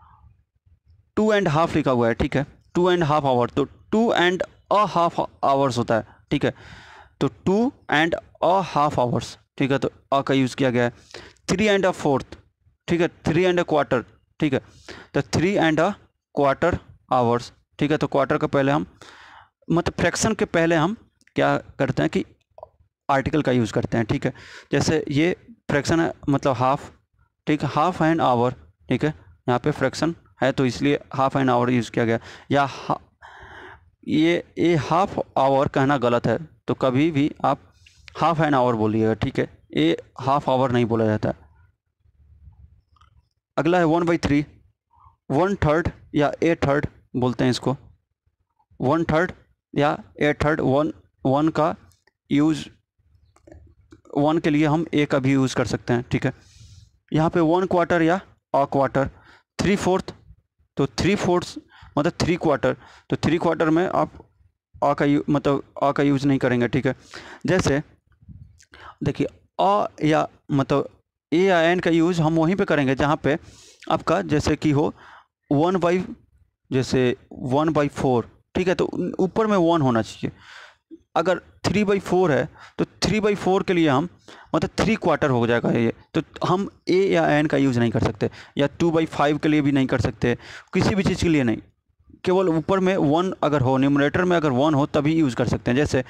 A: टू एंड हाफ लिखा हुआ है, ठीक है, टू एंड हाफ आवर, तो two and a half hours होता है, ठीक है। तो two and a half hours, ठीक है, तो अ का यूज़ किया गया है। थ्री एंड अ फोर्थ, ठीक है, थ्री एंड अ क्वार्टर, ठीक है, तो three and a quarter hours, ठीक है। तो क्वार्टर का पहले हम मतलब फ्रैक्शन के पहले हम क्या करते हैं कि आर्टिकल का यूज़ करते हैं, ठीक है। जैसे ये फ्रैक्शन है मतलब हाफ, ठीक है, हाफ एन आवर, ठीक है, यहाँ पे फ्रैक्शन है तो इसलिए हाफ एन आवर यूज़ किया गया। या हा, ये ये हाफ आवर कहना गलत है, तो कभी भी आप हाफ एन आवर बोलिएगा, ठीक है, ये हाफ आवर नहीं बोला जाता है। अगला है one by three, one third या ए थर्ड बोलते हैं इसको, वन थर्ड या ए थर्ड। वन वन का यूज़ वन के लिए हम ए का भी यूज़ कर सकते हैं, ठीक है। यहाँ पे वन क्वार्टर या अ क्वार्टर। थ्री फोर्थ, तो थ्री फोर्थ मतलब थ्री क्वार्टर, तो थ्री क्वार्टर में आप अ का यू मतलब अ का यूज़ नहीं करेंगे, ठीक है। जैसे देखिए अ या मतलब ए या एन का यूज़ हम वहीं पे करेंगे जहाँ पे आपका जैसे कि हो वन बाई जैसे वन बाई फोर, ठीक है, तो ऊपर में वन होना चाहिए। अगर थ्री बाई फोर है तो थ्री बाई फोर के लिए हम मतलब थ्री क्वार्टर हो जाएगा ये, तो हम ए या एन का यूज़ नहीं कर सकते। या टू बाई फाइव के लिए भी नहीं कर सकते, किसी भी चीज़ के लिए नहीं, केवल ऊपर में वन अगर हो, न्यूमरेटर में अगर वन हो तभी यूज़ कर सकते हैं। जैसे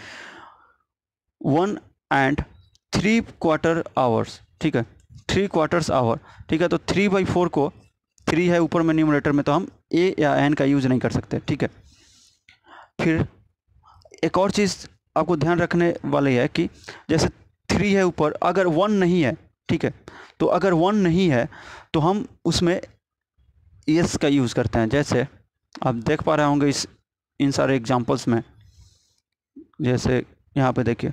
A: one and three quarter hours, ठीक है, थ्री क्वार्टर्स आवर, ठीक है। तो थ्री बाई फोर को थ्री है ऊपर में न्यूमरेटर में, तो हम ए या एन का यूज़ नहीं कर सकते, ठीक है। फिर एक और चीज़ आपको ध्यान रखने वाली है कि जैसे थ्री है ऊपर, अगर वन नहीं है, ठीक है, तो अगर वन नहीं है तो हम उसमें एस का यूज़ करते हैं। जैसे आप देख पा रहे होंगे इस इन सारे एग्जांपल्स में, जैसे यहाँ पे देखिए,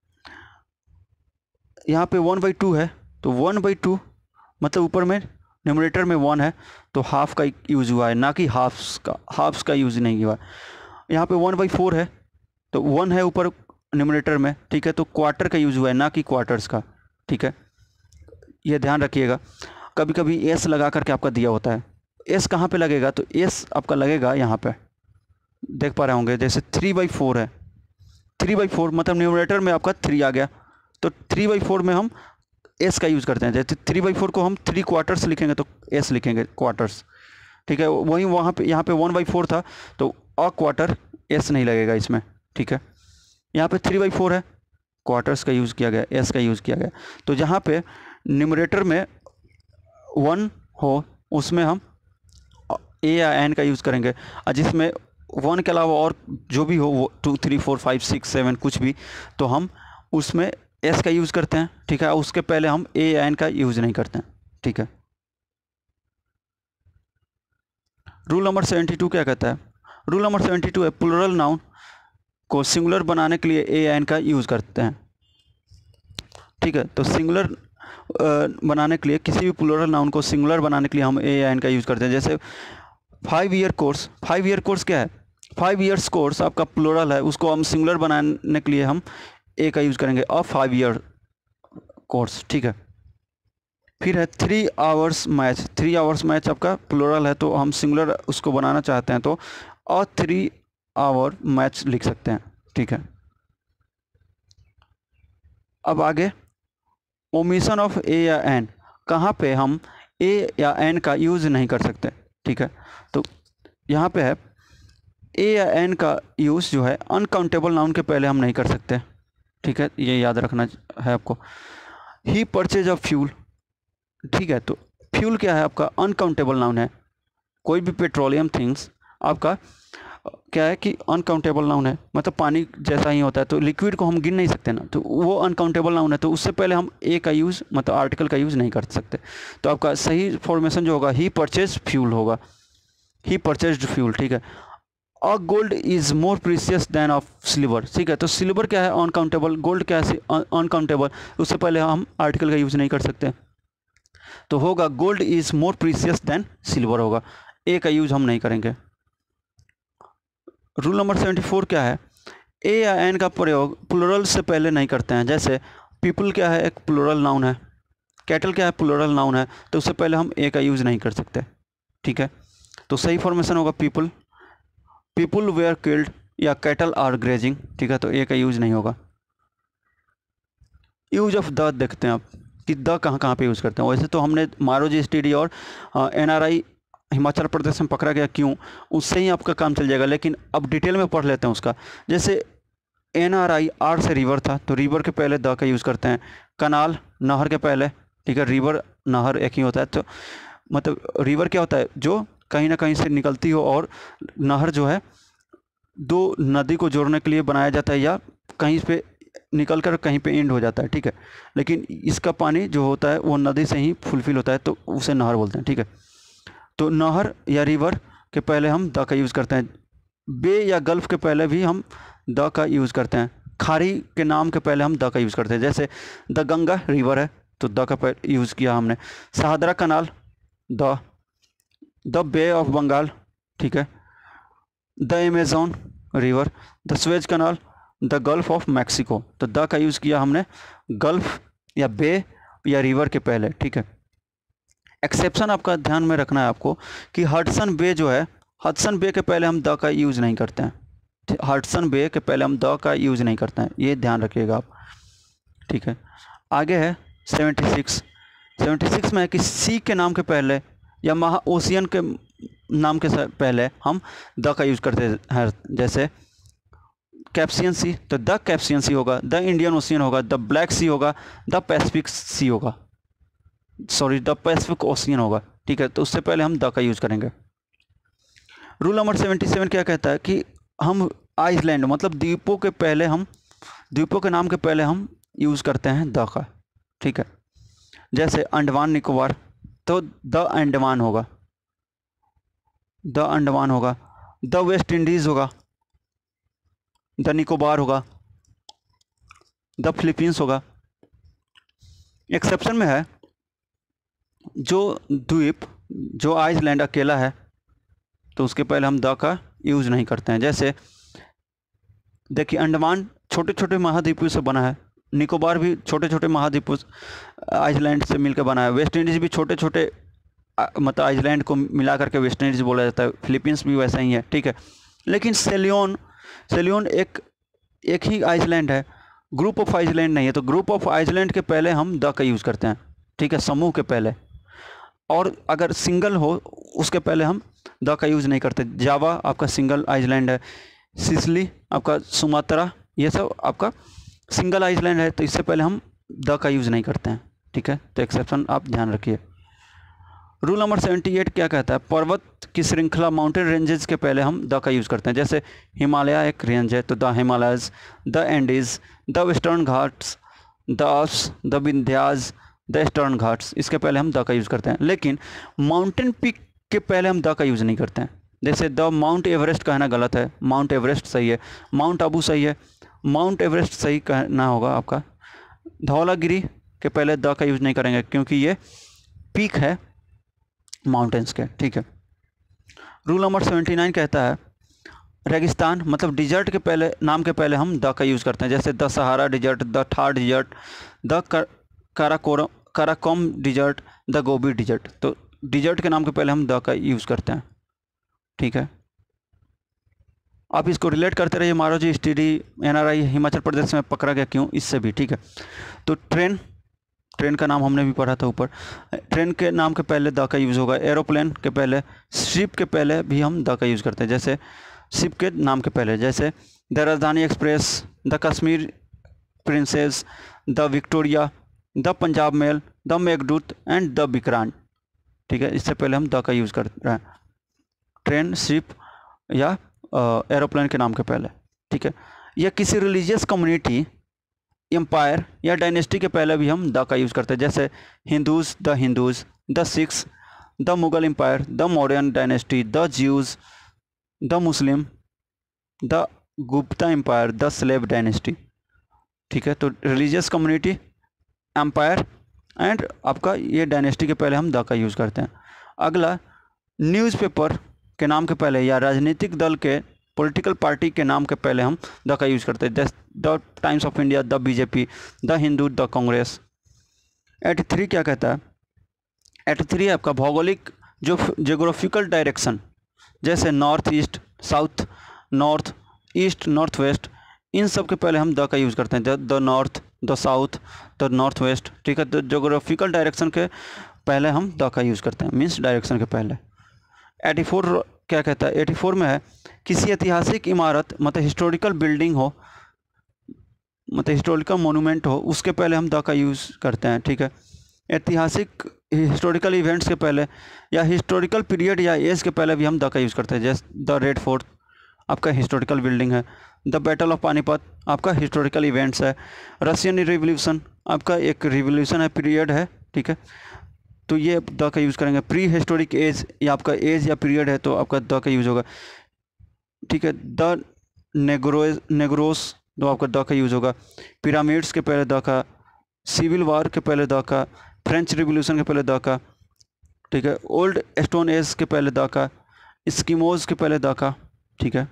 A: यहाँ पे वन बाई टू है, तो वन बाई टू मतलब ऊपर में न्यूमरेटर में वन है तो हाफ का यूज़ हुआ है, ना कि हाफ्स का हाफ्स का यूज़ नहीं हुआ। यहाँ पे वन बाई फोर है तो वन है ऊपर न्यूमरेटर में, ठीक है, तो क्वार्टर का यूज़ हुआ है, ना कि क्वार्टर्स का, ठीक है, ये ध्यान रखिएगा। कभी कभी एस लगा करके आपका दिया होता है, एस कहाँ पे लगेगा, तो एस आपका लगेगा यहाँ पे, देख पा रहे होंगे, जैसे थ्री बाई फोर है, थ्री बाई फोर मतलब न्यूमरेटर में आपका थ्री आ गया, तो थ्री बाई फोर में हम एस का यूज़ करते हैं। जैसे थ्री बाई फोर को हम थ्री क्वार्टर्स लिखेंगे तो एस लिखेंगे, क्वार्टर्स, ठीक है। वहीं वहाँ पे यहाँ पे वन बाई फोर था तो अ क्वार्टर, एस नहीं लगेगा इसमें, ठीक है। यहाँ पे थ्री बाई फोर है, क्वार्टर्स का यूज़ किया गया, एस का यूज़ किया गया। तो जहाँ पे न्यूमरेटर में वन हो उसमें हम ए या एन का यूज़ करेंगे, और जिसमें वन के अलावा और जो भी हो, वो two three four five six seven कुछ भी, तो हम उसमें एस का यूज़ करते हैं, ठीक है। उसके पहले हम ए या एन का यूज़ नहीं करते हैं, ठीक है। रूल नंबर सेवेंटी टू क्या कहता है? रूल नंबर सेवेंटी टू है प्लूरल नाउन को सिंगुलर बनाने के लिए ए या एन का यूज़ करते हैं, ठीक है। तो सिंगुलर बनाने के लिए, किसी भी प्लूरल नाउन को सिंगुलर बनाने के लिए हम ए या एन का यूज़ करते हैं। जैसे five year course, five year course क्या है? फाइव ईयर्स कोर्स आपका प्लूरल है, उसको हम सिंगुलर बनाने के लिए हम ए का यूज़ करेंगे, अ फाइव ईयर कोर्स, ठीक है। फिर है three hours match, three hours match आपका प्लूरल है तो हम सिंगुलर उसको बनाना चाहते हैं तो अ थ्री आवर मैच लिख सकते हैं, ठीक है। अब आगे ओमिशन ऑफ ए या एन, कहाँ पे हम ए या एन का यूज़ नहीं कर सकते, ठीक है। तो यहाँ पे है ए या एन का यूज़ जो है अनकाउंटेबल नाउन के पहले हम नहीं कर सकते, ठीक है, ये याद रखना है आपको। ही परचेज ऑफ फ्यूल, ठीक है, तो फ्यूल क्या है आपका? अनकाउंटेबल नाउन है। कोई भी पेट्रोलियम थिंग्स आपका क्या है कि अनकाउंटेबल नाउन है, मतलब पानी जैसा ही होता है, तो लिक्विड को हम गिन नहीं सकते ना, तो वो अनकाउंटेबल नाउन है, तो उससे पहले हम ए का यूज़ मतलब आर्टिकल का यूज़ नहीं कर सकते। तो आपका सही फॉर्मेशन जो होगा ही परचेज फ्यूल होगा, ही परचेज्ड फ्यूल, ठीक है। A gold is more precious than of silver, ठीक है, तो सिल्वर क्या है? अनकाउंटेबल, गोल्ड क्या है? अनकाउंटेबल, उससे पहले हम आर्टिकल का यूज़ नहीं कर सकते, तो होगा gold is more precious than silver होगा, ए का यूज़ हम नहीं करेंगे। रूल नंबर सेवेंटी फोर क्या है? ए या एन का प्रयोग प्लूरल से पहले नहीं करते हैं। जैसे पीपल क्या है? एक प्लूरल नाउन है, कैटल क्या है? प्लूरल नाउन है, तो उससे पहले हम ए का यूज़ नहीं कर सकते, ठीक है। तो सही फॉर्मेशन होगा पीपल, पीपल वेयर किल्ड या कैटल आर ग्रेजिंग, ठीक है, तो ए का यूज़ नहीं होगा। यूज ऑफ द देखते हैं आप कि द कहाँ कहाँ पे यूज़ करते हैं। वैसे तो हमने मारो जी एस टी डी और N R I Himachal Pradesh में पकड़ा गया क्यों, उससे ही आपका काम चल जाएगा, लेकिन अब डिटेल में पढ़ लेते हैं उसका। जैसे एन आर आई, आर से रिवर था तो रिवर के पहले द का यूज़ करते हैं। कनाल, नहर के पहले, ठीक है, रिवर नहर एक ही होता है, तो मतलब रिवर क्या होता है? जो कहीं ना कहीं से निकलती हो, और नहर जो है दो नदी को जोड़ने के लिए बनाया जाता है, या कहीं पे निकल कर कहीं पे एंड हो जाता है, ठीक है। लेकिन इसका पानी जो होता है वो नदी से ही फुलफिल होता है, तो उसे नहर बोलते हैं, ठीक है। तो नहर या रिवर के पहले हम द का यूज़ करते हैं। बे या गल्फ के पहले भी हम द का यूज़ करते हैं। खाड़ी के नाम के पहले हम द का यूज़ करते हैं। जैसे द गंगा रिवर है तो द का यूज़ किया हमने। Shahdara Canal, the the Bay of Bengal, ठीक है। The Amazon River, the Suez Canal, the Gulf of Mexico, तो द का यूज़ किया हमने गल्फ या बे या रिवर के पहले, ठीक है। एक्सेप्शन आपका ध्यान में रखना है आपको कि हडसन बे जो है, हडसन बे के पहले हम द का यूज़ नहीं करते हैं। हडसन बे के पहले हम द का यूज़ नहीं करते हैं, ये ध्यान रखिएगा आप, ठीक है। आगे है सेवेंटी सिक्स। सेवेंटी सिक्स में है कि सी के नाम के पहले या महा ओशियन के नाम के पहले हम द का यूज़ करते हैं। जैसे कैप्सियन सी, तो द कैप्सियन सी होगा, द इंडियन ओशियन होगा, द ब्लैक सी होगा, द पैसिफिक सी होगा, सॉरी द पैसिफिक ओशियन होगा, ठीक है। तो उससे पहले हम द का यूज़ करेंगे। रूल नंबर सेवेंटी सेवन क्या कहता है कि हम आइसलैंड मतलब द्वीपों के पहले हम द्वीपों के नाम के पहले हम यूज़ करते हैं द का, ठीक है। जैसे अंडमान निकोबार, तो द अंडमान होगा, द अंडमान होगा। द वेस्ट इंडीज़ होगा, द निकोबार होगा, द फिलीपींस होगा। एक्सेप्शन में है जो द्वीप, जो आइसलैंड अकेला है तो उसके पहले हम द का यूज़ नहीं करते हैं। जैसे देखिए अंडमान छोटे छोटे महाद्वीपों से बना है, निकोबार भी छोटे छोटे महाद्वीपों आइसलैंड से मिलकर बना है, वेस्ट इंडीज़ भी छोटे छोटे मतलब आइसलैंड को मिला करके वेस्ट इंडीज़ बोला जाता है, फिलीपींस भी वैसा ही है, ठीक है। लेकिन सेलियोन सेलियोन एक एक ही आइसलैंड है, ग्रुप ऑफ आइसलैंड नहीं है, तो ग्रुप ऑफ आइसलैंड के पहले हम द का यूज़ करते हैं, ठीक है, समूह के पहले। और अगर सिंगल हो उसके पहले हम द का यूज़ नहीं करते। जावा आपका सिंगल आइसलैंड है, सिसली आपका सुमात्रा, ये सब आपका सिंगल आइसलैंड है, तो इससे पहले हम द का यूज़ नहीं करते हैं, ठीक है। तो एक्सेप्शन आप ध्यान रखिए। रूल नंबर सेवेंटी एट क्या कहता है, पर्वत की श्रृंखला माउंटेन रेंजेस के पहले हम द का यूज़ करते हैं। जैसे हिमालय एक रेंज है तो the Himalayas, the Andes, the Western Ghats, the Alps, the Vindhyas, the Eastern Ghats, इसके पहले हम द का यूज़ करते हैं। लेकिन माउंटेन पीक के पहले हम द का यूज़ नहीं करते हैं। जैसे द माउंट एवरेस्ट कहना गलत है, माउंट एवरेस्ट सही है, माउंट आबू सही है, माउंट एवरेस्ट सही कहना होगा आपका। धौलागिरी के पहले द का यूज़ नहीं करेंगे क्योंकि ये पीक है माउंटेन्स के, ठीक है। रूल नंबर सेवेंटी नाइन कहता है रेगिस्तान मतलब डिजर्ट के पहले नाम के पहले हम द का यूज़ करते हैं। जैसे the Sahara Desert, the Thar Desert, the Karakoram Karakoram Desert, the Gobi Desert, तो डिजर्ट के नाम के पहले हम द का यूज़ करते हैं, ठीक है। आप इसको रिलेट करते रहिए, मारो G STD NRI Himachal Pradesh में पकड़ा गया क्यों, इससे भी, ठीक है। तो ट्रेन ट्रेन का नाम हमने भी पढ़ा था ऊपर, ट्रेन के नाम के पहले द का यूज़ होगा। एरोप्लेन के पहले, शिप के पहले भी हम द का यूज़ करते हैं, जैसे शिप के नाम के पहले, जैसे the Rajdhani Express, the Kashmir Princess, the Victoria, the Punjab Mail, the Meghdoot and the Vikrant, ठीक है। इससे पहले हम द का यूज़ कर रहे हैं ट्रेन, शिप या एरोप्लेन के नाम के पहले, ठीक है। या किसी रिलीजियस कम्युनिटी, एम्पायर या डायनेस्टी के पहले भी हम द का यूज़ करते हैं। जैसे Hindus, the Hindus, the Sikhs, the Mughal empire, the Mauryan dynasty, the Jews, the Muslim, the Gupta empire, the slave dynasty, ठीक है। तो रिलीजियस कम्युनिटी, एम्पायर एंड आपका ये डायनेस्टी के पहले हम द का यूज़ करते हैं। अगला न्यूज़पेपर के नाम के पहले या राजनीतिक दल के, पॉलिटिकल पार्टी के नाम के पहले हम द का यूज़ करते हैं। जैसे the Times of India, the BJP, the Hindu, the Congress. Eighty three क्या कहता है, एटी थ्री आपका भौगोलिक जो जियोग्राफिकल डायरेक्शन, जैसे north east, south, north east, north west, इन सब के पहले हम द का यूज़ करते हैं। The north, the south, the north west, ठीक है। तो जियोग्राफिकल डायरेक्शन के पहले हम द का यूज़ करते हैं, मीन्स डायरेक्शन के पहले। एटी फोर क्या कहता है, एटी फोर में है किसी ऐतिहासिक इमारत मतलब हिस्टोरिकल बिल्डिंग हो, मतलब हिस्टोरिकल मोनूमेंट हो, उसके पहले हम द का यूज़ करते हैं, ठीक है। ऐतिहासिक हिस्टोरिकल इवेंट्स के पहले या हिस्टोरिकल पीरियड या एज के पहले भी हम द का यूज़ करते हैं। जैसे द रेड फोर्ट आपका हिस्टोरिकल बिल्डिंग है, द बैटल ऑफ पानीपत आपका हिस्टोरिकल इवेंट्स है, रशियन रिवोल्यूशन आपका एक रिवोल्यूशन है, पीरियड है, ठीक है। तो ये द का यूज़ करेंगे। प्री हिस्टोरिक एज या आपका एज या पीरियड है तो आपका द का यूज़ होगा, ठीक है। द नेग्रोज नेग्रोस तो आपका द का यूज़ होगा। पिरामिड्स के पहले द का, सिविल वार के पहले द का, फ्रेंच रिवोल्यूशन के पहले द का, ठीक है। ओल्ड स्टोन एज के पहले द का, स्कीमोज के पहले द का, ठीक है।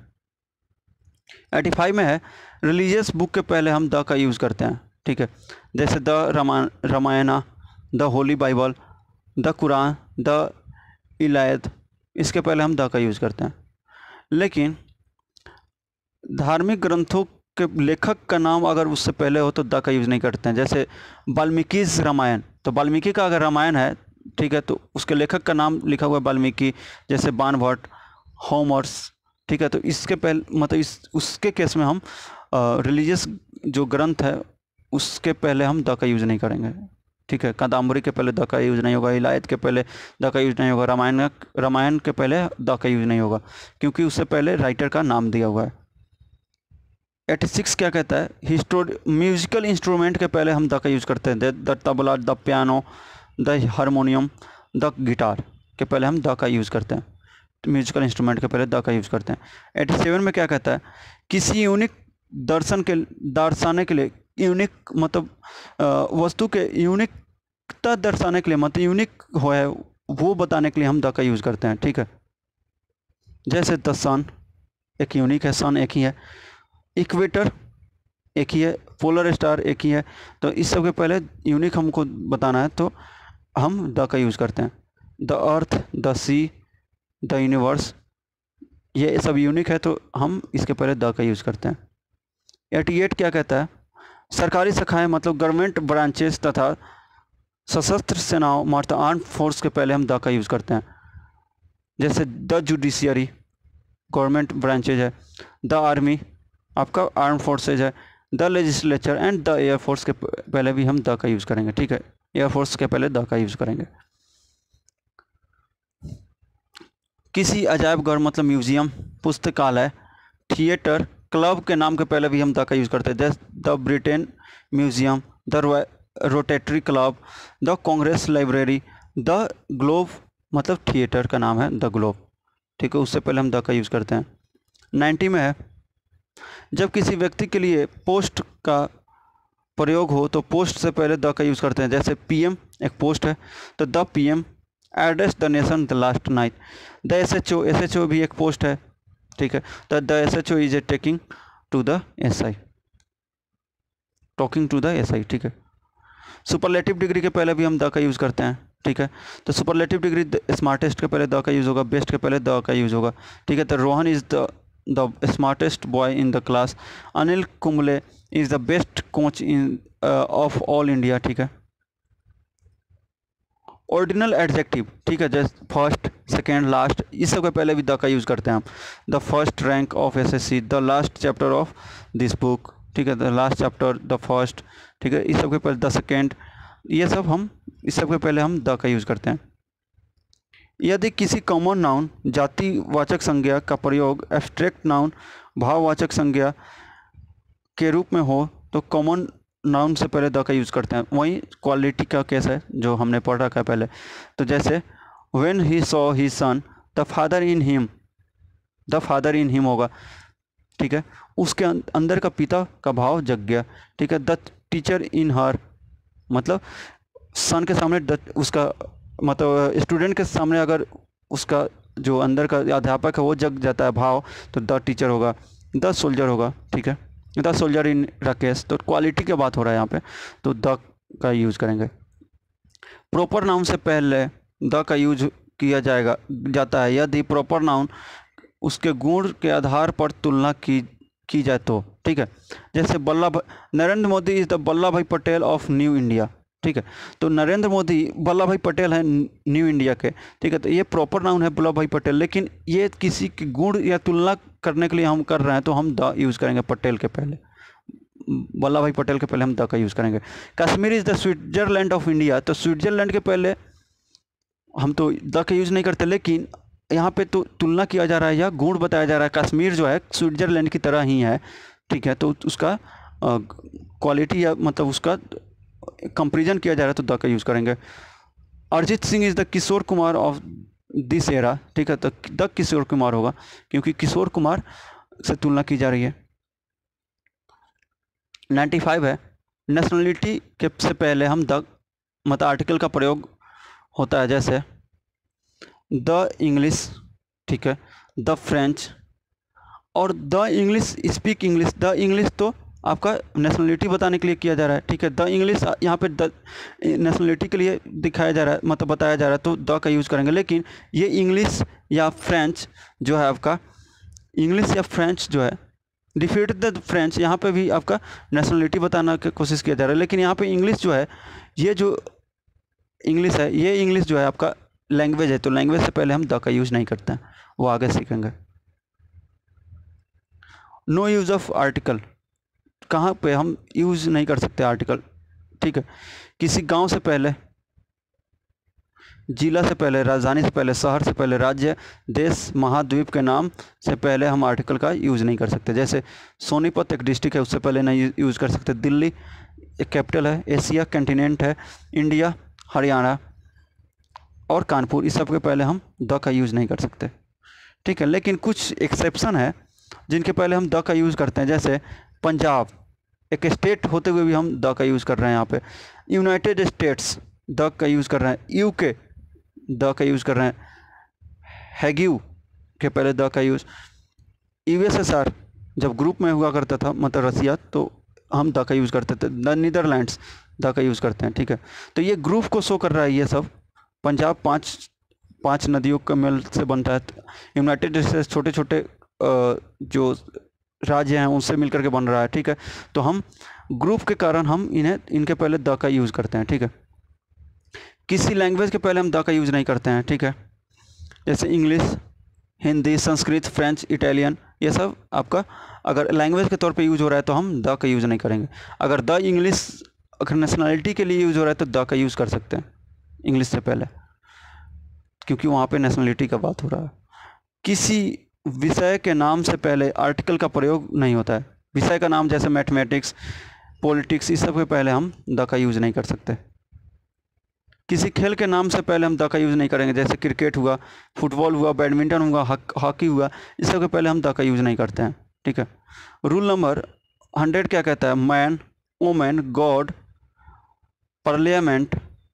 A: एटी फाइव में है रिलीजियस बुक के पहले हम द का यूज़ करते हैं, ठीक है। जैसे the Ramayan Ramayana, the holy Bible, the Quran, the Iliad, इसके पहले हम द का यूज़ करते हैं। लेकिन धार्मिक ग्रंथों के लेखक का नाम अगर उससे पहले हो तो द का यूज़ नहीं करते हैं। जैसे वाल्मीकि's रामायण, तो वाल्मीकि का अगर रामायण है, ठीक है, तो उसके लेखक का नाम लिखा हुआ है वाल्मीकि, जैसे बाणभट्ट, होमर्स, ठीक है। तो इसके पहले मतलब इस उसके केस में हम रिलीजियस जो ग्रंथ है उसके पहले हम द का यूज़ नहीं करेंगे, ठीक है। कादम्बरी के पहले द का यूज़ नहीं होगा, इलायत के पहले द का यूज़ नहीं होगा, रामायण रामायण के पहले द का यूज़ नहीं होगा क्योंकि उससे पहले राइटर का नाम दिया हुआ है। एटी सिक्स क्या कहता है, हिस्टोर म्यूजिकल इंस्ट्रूमेंट के पहले हम द का यूज़ करते हैं। The tabla, the piano, the harmonium, the guitar के पहले हम द का यूज़ करते हैं। म्यूजिकल इंस्ट्रूमेंट के पहले द का यूज़ करते हैं। एटी सेवन में क्या कहता है, किसी यूनिक दर्शन के दर्शाने के लिए, यूनिक मतलब वस्तु के यूनिकता दर्शाने के लिए, मतलब यूनिक हो है वो बताने के लिए हम द का यूज़ करते हैं। ठीक है, जैसे द सन एक यूनिक है, सन एक ही है, इक्वेटर एक ही है, पोलर स्टार एक ही है, तो इस सब के पहले यूनिक हमको बताना है तो हम द का यूज़ करते हैं। The earth, the sea, the universe, ये सब यूनिक है तो हम इसके पहले द का यूज़ करते हैं। एटी एट क्या कहता है, सरकारी शाखाएं मतलब गवर्नमेंट ब्रांचेस तथा सशस्त्र सेनाओं मतलब आर्म फोर्स के पहले हम द का यूज़ करते हैं। जैसे द जुडिशियरी गवर्नमेंट ब्रांचेज है, द आर्मी आपका आर्म फोर्सेज है, the legislature and the air force के पहले भी हम द का यूज़ करेंगे। ठीक है, एयरफोर्स के पहले द का यूज़ करेंगे। किसी अजायब घर मतलब म्यूजियम, पुस्तकालय, थिएटर, क्लब के नाम के पहले भी हम द का यूज़ करते हैं। जैसे the Britain museum, the rotatory club, the Congress library, the globe मतलब थिएटर का नाम है द ग्लोब। ठीक है, उससे पहले हम द का यूज़ करते हैं। नाइन्टी में है, जब किसी व्यक्ति के लिए पोस्ट का प्रयोग हो तो पोस्ट से पहले द का यूज़ करते हैं। जैसे पीएम एक पोस्ट है तो the PM address the nation the last night. The S H O, S H O भी एक पोस्ट है। ठीक है, तो the S H O is a taking to the S I, talking to the S I. ठीक है, superlative degree के पहले भी हम द का यूज़ करते हैं। ठीक है, तो सुपरलेटिव डिग्री स्मार्टेस्ट के पहले द का यूज़ होगा, बेस्ट के पहले द का यूज़ होगा। ठीक है, तो Rohan is the the smartest boy in the class, Anil Kumble is the best coach in of all India. ठीक है, ऑर्डिनल एडजेक्टिव, ठीक है, जैसे फर्स्ट, सेकेंड, लास्ट, इस सब के पहले भी द का यूज़ करते हैं हम। The first rank of S S C, the last chapter of this book. ठीक है, the last chapter, the first. ठीक है, इस सब के पहले द सेकेंड, ये सब हम इस सब के पहले हम द का यूज़ करते हैं। यदि किसी कॉमन नाउन जातिवाचक संज्ञा का प्रयोग एब्स्ट्रैक्ट नाउन भाववाचक संज्ञा के रूप में हो तो कॉमन नाउन से पहले द का यूज़ करते हैं। वहीं क्वालिटी का केस है जो हमने पढ़ रखा है पहले, तो जैसे when he saw his son the father in him, the father in him होगा। ठीक है, उसके अंदर का पिता का भाव जग गया। ठीक है, द टीचर इन हर मतलब सन के सामने द उसका मतलब स्टूडेंट के सामने अगर उसका जो अंदर का अध्यापक है वो जग जाता है भाव तो द टीचर होगा, द सोल्जर होगा। ठीक है, द सोल्जर इन राकेश, तो क्वालिटी की बात हो रहा है यहाँ पे, तो द का यूज़ करेंगे। प्रॉपर नाउन से पहले द का यूज किया जाएगा जाता है यदि प्रॉपर नाउन उसके गुण के आधार पर तुलना की की जाए तो। ठीक है, जैसे Vallabh Narendra Modi is the Vallabh bhai Patel of new India. ठीक है, तो नरेंद्र मोदी वल्लभ भाई पटेल हैं न्यू इंडिया के। ठीक है, तो ये प्रॉपर नाउन है वल्लभ भाई पटेल, लेकिन ये किसी के गुण या तुलना करने के लिए हम कर रहे हैं तो हम द यूज़ करेंगे पटेल के पहले, वल्लभ भाई पटेल के पहले हम द का यूज़ करेंगे। Kashmir is the Switzerland of India, तो स्विट्जरलैंड के पहले हम तो द का यूज़ नहीं करते, लेकिन यहाँ पे तो तुलना किया जा रहा है या गुण बताया जा रहा है। कश्मीर जो है स्विट्जरलैंड की तरह ही है। ठीक है, तो उसका क्वालिटी या मतलब उसका कंपेरिजन किया जा रहा है तो द का यूज़ करेंगे। Arijit Singh is the Kishore Kumar of this era. ठीक है, तो द किशोर कुमार होगा क्योंकि किशोर कुमार से तुलना की जा रही है। नाइन्टी फाइव है, नेशनलिटी के से पहले हम द मतलब आर्टिकल का प्रयोग होता है। जैसे द इंग्लिश, ठीक है, द फ्रेंच और the English speak English. The English तो आपका नेशनलिटी बताने के लिए किया जा रहा है। ठीक है, द इंग्लिश यहाँ पे द नेशनलिटी के लिए दिखाया जा रहा है मतलब बताया जा रहा है तो द का यूज़ करेंगे। लेकिन ये इंग्लिश या फ्रेंच जो है आपका इंग्लिश या फ्रेंच जो है डिफीट द फ्रेंच, यहाँ पे भी आपका नेशनलिटी बताना की कोशिश किया जा रहा है। लेकिन यहाँ पे इंग्लिश जो है ये जो इंग्लिश है ये इंग्लिश जो है आपका लैंग्वेज है, तो लैंग्वेज से पहले हम द का यूज़ नहीं करते हैं, वो आगे सीखेंगे। नो यूज़ ऑफ आर्टिकल, कहाँ पे हम यूज़ नहीं कर सकते आर्टिकल। ठीक है, किसी गांव से पहले, जिला से पहले, राजधानी से पहले, शहर से पहले, राज्य, देश, महाद्वीप के नाम से पहले हम आर्टिकल का यूज़ नहीं कर सकते। जैसे सोनीपत एक डिस्ट्रिक्ट है उससे पहले नहीं यूज़ कर सकते। दिल्ली एक कैपिटल है, एशिया कंटिनेंट है, इंडिया, हरियाणा और कानपुर, इस सब के पहले हम द का यूज़ नहीं कर सकते। ठीक है, लेकिन कुछ एक्सेप्शन है जिनके पहले हम द का यूज़ करते हैं। जैसे पंजाब, एक स्टेट होते हुए भी हम द का यूज़ कर रहे हैं यहाँ पे। यूनाइटेड स्टेट्स, द का यूज़ कर रहे हैं। यूके, द का यूज़ कर रहे हैं। हैग्यू के पहले द का यूज़। यूएसएसआर जब ग्रुप में हुआ करता था, मतलब रसिया, तो हम द का यूज़ करते थे। द नीदरलैंड्स, द का यूज़ करते हैं, ठीक है। तो ये ग्रुप को शो कर रहा है ये सब। पंजाब पांच पांच नदियों के मेल से बनता है। यूनाइटेड स्टेट्स छोटे छोटे जो राज्य हैं उनसे मिलकर के बन रहा है, ठीक है। तो हम ग्रुप के कारण हम इन्हें इनके पहले द का यूज़ करते हैं, ठीक है। किसी लैंग्वेज के पहले हम द का यूज़ नहीं करते हैं, ठीक है। जैसे English, Hindi, Sanskrit, French, Italian, ये सब आपका अगर लैंग्वेज के तौर पे यूज़ हो रहा है तो हम द का यूज़ नहीं करेंगे। अगर द इंग्लिश अगर नेशनलिटी के लिए यूज़ हो रहा है तो द का यूज़ कर सकते हैं इंग्लिश से पहले, क्योंकि वहाँ पे नेशनलिटी का बात हो रहा है। किसी विषय के नाम से पहले आर्टिकल का प्रयोग नहीं होता है। विषय का नाम जैसे मैथमेटिक्स, पॉलिटिक्स, इस सब के पहले हम द का यूज़ नहीं कर सकते। किसी खेल के नाम से पहले हम द का यूज़ नहीं करेंगे। जैसे क्रिकेट हुआ, फुटबॉल हुआ, बैडमिंटन हुआ, हॉकी हुआ, इस सब के पहले हम द का यूज़ नहीं करते हैं, ठीक है। रूल नंबर हंड्रेड क्या कहता है? Man, women, God, parliament,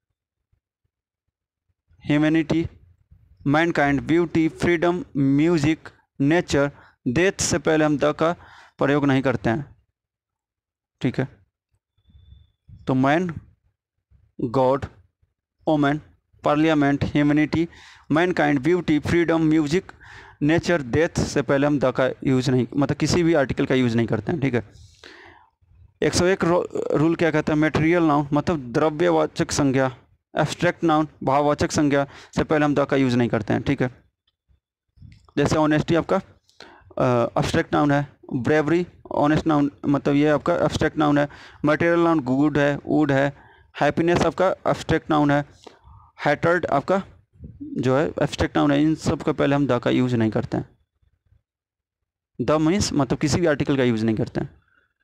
A: humanity, mankind, beauty, freedom, music, nature, death से पहले हम द का प्रयोग नहीं करते हैं, ठीक है। तो man, God, women, parliament, humanity, mankind, beauty, freedom, music, nature, death से पहले हम द का यूज़ नहीं, मतलब किसी भी आर्टिकल का यूज़ नहीं करते हैं, ठीक है। एक सौ एक रूल क्या कहता है? मटेरियल नाउन, मतलब द्रव्यवाचक संज्ञा, एब्स्ट्रैक्ट नाउन, भाववाचक संज्ञा से पहले हम द का यूज़ नहीं करते हैं, ठीक है। जैसे ऑनेस्टी आपका एब्स्ट्रैक्ट नाउन है। ब्रेवरी ऑनेस्ट नाउन, मतलब ये आपका एब्स्ट्रैक्ट नाउन है। मटेरियल नाउन गुड है, वुड है। हैप्पीनेस आपका एब्स्ट्रैक्ट नाउन है। हैटर्ड आपका जो है एब्स्ट्रैक्ट नाउन है। इन सब के पहले हम द का यूज़ नहीं करते हैं। द मीन्स मतलब किसी भी आर्टिकल का यूज़ नहीं करते हैं।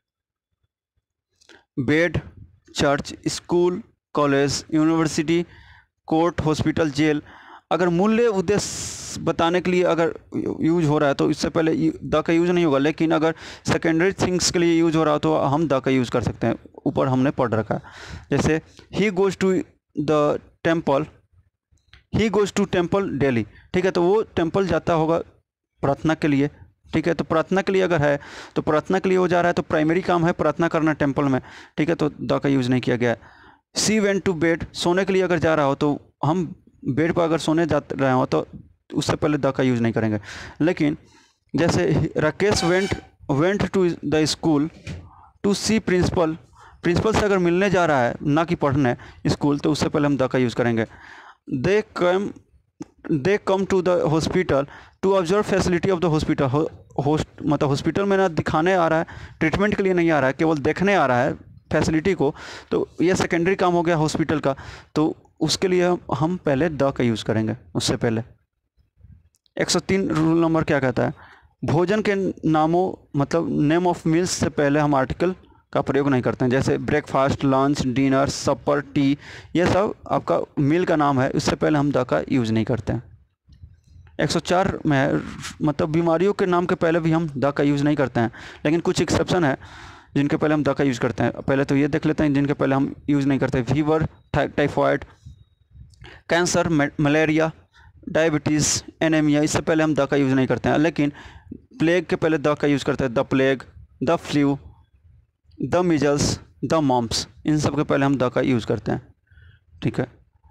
A: Bed, church, school, college, university, court, hospital, jail, अगर मूल्य उद्देश्य बताने के लिए अगर यूज हो रहा है तो इससे पहले द का यूज़ नहीं होगा। लेकिन अगर सेकेंडरी थिंग्स के लिए यूज हो रहा हो तो हम द का यूज़ कर सकते हैं। ऊपर हमने पढ़ रखा है। जैसे he goes to the temple, he goes to temple daily, ठीक है। तो वो टेम्पल जाता होगा प्रार्थना के लिए, ठीक है। तो प्रार्थना के लिए अगर है तो प्रार्थना के लिए वो जा रहा है, तो प्राइमरी काम है प्रार्थना करना टेम्पल में, ठीक है। तो द का यूज़ नहीं किया गया है। सी वेंट टू बेड, सोने के लिए अगर जा रहा हो तो हम बेड पर अगर सोने जा रहे हो तो उससे पहले द का यूज़ नहीं करेंगे। लेकिन जैसे Rakesh went went to the school to see principal, principal से अगर मिलने जा रहा है ना कि पढ़ने स्कूल, तो उससे पहले हम द का यूज़ करेंगे। They come they come to the hospital to observe facility of the hospital, host मतलब हॉस्पिटल में ना दिखाने आ रहा है, ट्रीटमेंट के लिए नहीं आ रहा है, केवल देखने आ रहा है फैसिलिटी को, तो ये सेकेंडरी काम हो गया हॉस्पिटल का। तो उसके लिए हम पहले द का यूज़ करेंगे उससे पहले। एक सौ तीन रूल नंबर क्या कहता है? भोजन के नामों मतलब नेम ऑफ मील्स से पहले हम आर्टिकल का प्रयोग नहीं करते हैं। जैसे breakfast, lunch, dinner, supper, tea, ये सब आपका मील का नाम है, उससे पहले हम द का यूज़ नहीं करते हैं। एक सौ चार में है मतलब बीमारियों के नाम के पहले भी हम द का यूज़ नहीं करते हैं। लेकिन कुछ एक्सेप्शन है जिनके पहले हम द का यूज़ करते हैं। पहले तो ये देख लेते हैं जिनके पहले हम यूज़ नहीं करते। Fever, typhoid, cancer, malaria, diabetes, anaemia, इससे पहले हम द का यूज़ नहीं करते हैं। लेकिन प्लेग के पहले द का यूज़ करते हैं। The plague, the flu, the measles, the mumps, इन सब के पहले हम द का यूज़ करते हैं, ठीक है।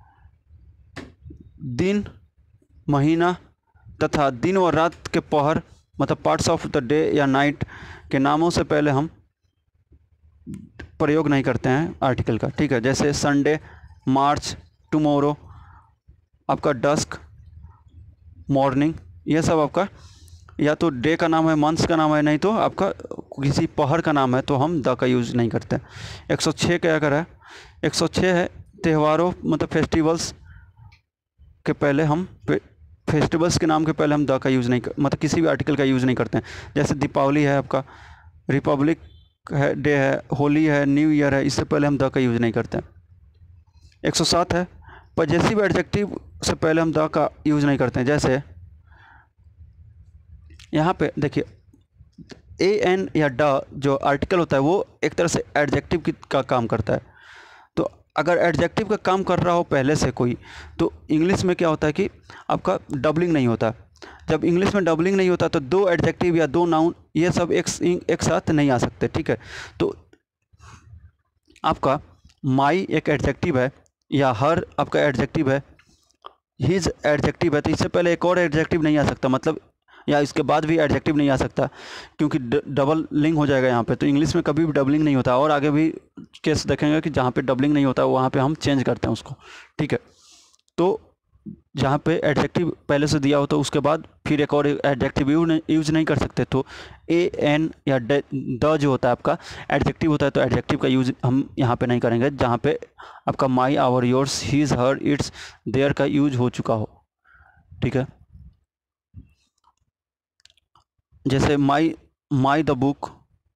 A: दिन, महीना तथा दिन और रात के पहर मतलब पार्ट्स ऑफ द डे या नाइट के नामों से पहले हम प्रयोग नहीं करते हैं आर्टिकल का, ठीक है। जैसे संडे, मार्च, टुमारो, आपका डस्क, मॉर्निंग, ये सब आपका या तो डे का नाम है, मंथ्स का नाम है, नहीं तो आपका किसी पहर का नाम है, तो हम द का यूज़ नहीं करते। एक सौ छः क्या कर है? एक सौ छः है त्योहारों मतलब फेस्टिवल्स के पहले हम फेस्टिवल्स के नाम के पहले हम द का यूज़ नहीं कर, मतलब किसी भी आर्टिकल का यूज़ नहीं करते हैं। जैसे दीपावली है आपका, रिपब्लिक है डे है, होली है, न्यू ईयर है, इससे पहले हम द का यूज़ नहीं करते हैं। एक सौ सात है पजेसिव एडजेक्टिव से पहले हम द का यूज़ नहीं करते हैं। जैसे यहाँ पे देखिए ए एन या ड जो आर्टिकल होता है वो एक तरह से एडजेक्टिव की का काम करता है। तो अगर एडजेक्टिव का काम कर रहा हो पहले से कोई, तो इंग्लिश में क्या होता है कि आपका डबलिंग नहीं होता। जब इंग्लिश में डबलिंग नहीं होता तो दो एडजेक्टिव या दो नाउन ये सब एक एक साथ नहीं आ सकते, ठीक है। तो आपका माई एक एडजेक्टिव है या हर आपका एडजेक्टिव है, हिज एडजेक्टिव है, तो इससे पहले एक और एडजेक्टिव नहीं आ सकता, मतलब या इसके बाद भी एडजेक्टिव नहीं आ सकता, क्योंकि डबल लिंग हो जाएगा यहाँ पे। तो इंग्लिश में कभी भी डबलिंग नहीं होता, और आगे भी केस देखेंगे कि जहाँ पे डबलिंग नहीं होता वहाँ पे हम चेंज करते हैं उसको, ठीक है। तो जहाँ पे एडजेक्टिव पहले से दिया हो तो उसके बाद फिर एक और एडजेक्टिव यूज नहीं कर सकते। तो ए एन या द जो होता है आपका एडजेक्टिव होता है, तो एडजेक्टिव का यूज हम यहाँ पे नहीं करेंगे जहाँ पे आपका my, our, yours, his, her, its, their का यूज हो चुका हो, ठीक है। जैसे माई माई द बुक,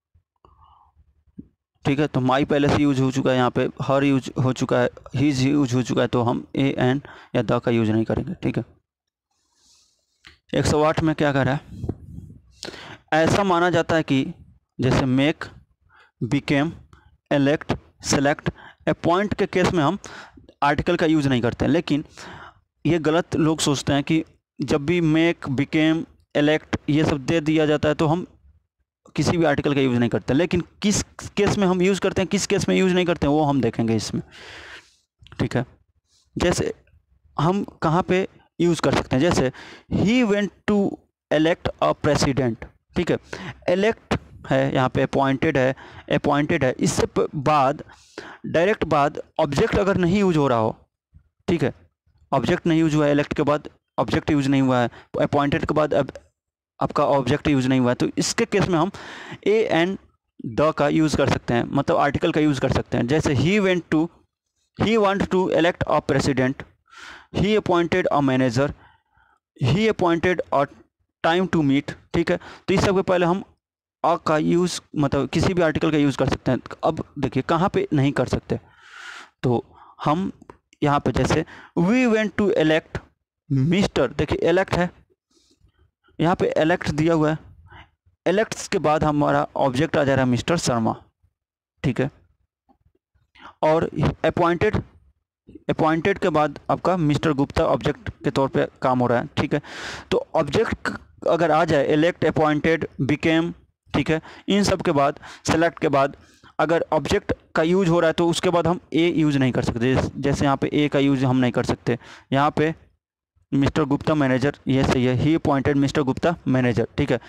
A: ठीक है, तो माई पहले से यूज हो चुका है, यहाँ पे हर यूज हो चुका है, हिज यूज हो चुका है, तो हम ए एन या द का यूज नहीं करेंगे, ठीक है। एक सौ आठ में क्या कह रहा है, ऐसा माना जाता है कि जैसे make, became, elect, select, appoint के केस में हम आर्टिकल का यूज नहीं करते हैं। लेकिन ये गलत लोग सोचते हैं कि जब भी मेक, बिकेम, एलेक्ट ये सब दे दिया जाता है तो हम किसी भी आर्टिकल का यूज़ नहीं करते। लेकिन किस केस में हम यूज़ करते हैं, किस केस में यूज़ नहीं करते हैं, वो हम देखेंगे इसमें, ठीक है। जैसे हम कहाँ पे यूज़ कर सकते हैं, जैसे he went to elect a president, ठीक है। एलेक्ट है यहाँ पे, अपॉइंटेड है, अपॉइंटेड है, इससे बाद डायरेक्ट बाद ऑब्जेक्ट अगर नहीं यूज हो रहा हो, ठीक है, ऑब्जेक्ट नहीं यूज हुआ है, इलेक्ट के बाद ऑब्जेक्ट यूज नहीं हुआ है, अपॉइंटेड के बाद अब आपका ऑब्जेक्ट यूज नहीं हुआ है, तो इसके केस में हम ए एन द का यूज़ कर सकते हैं, मतलब आर्टिकल का यूज़ कर सकते हैं। जैसे he went to, he want to elect a president, he appointed a manager, he appointed a time to meet, ठीक है। तो इस सब के पहले हम अ का यूज़, मतलब किसी भी आर्टिकल का यूज़ कर सकते हैं। अब देखिए कहाँ पे नहीं कर सकते, तो हम यहाँ पे जैसे we went to elect mister, देखिए एलेक्ट है, यहाँ पे एलेक्ट दिया हुआ है, एलेक्ट्स के बाद हमारा ऑब्जेक्ट आ जा रहा है मिस्टर शर्मा, ठीक है। और अपॉइंटेड, अपॉइंटेड के बाद आपका मिस्टर गुप्ता ऑब्जेक्ट के तौर पे काम हो रहा है, ठीक है। तो ऑब्जेक्ट अगर आ जाए, एलेक्ट, अपॉइंटेड, बिकेम, ठीक है, इन सब के बाद सेलेक्ट के बाद अगर ऑब्जेक्ट का यूज हो रहा है तो उसके बाद हम ए यूज नहीं कर सकते। जैसे यहाँ पे ए का यूज हम नहीं कर सकते, यहाँ पे मिस्टर गुप्ता मैनेजर, ये सही है, he appointed mister Gupta manager, ठीक है।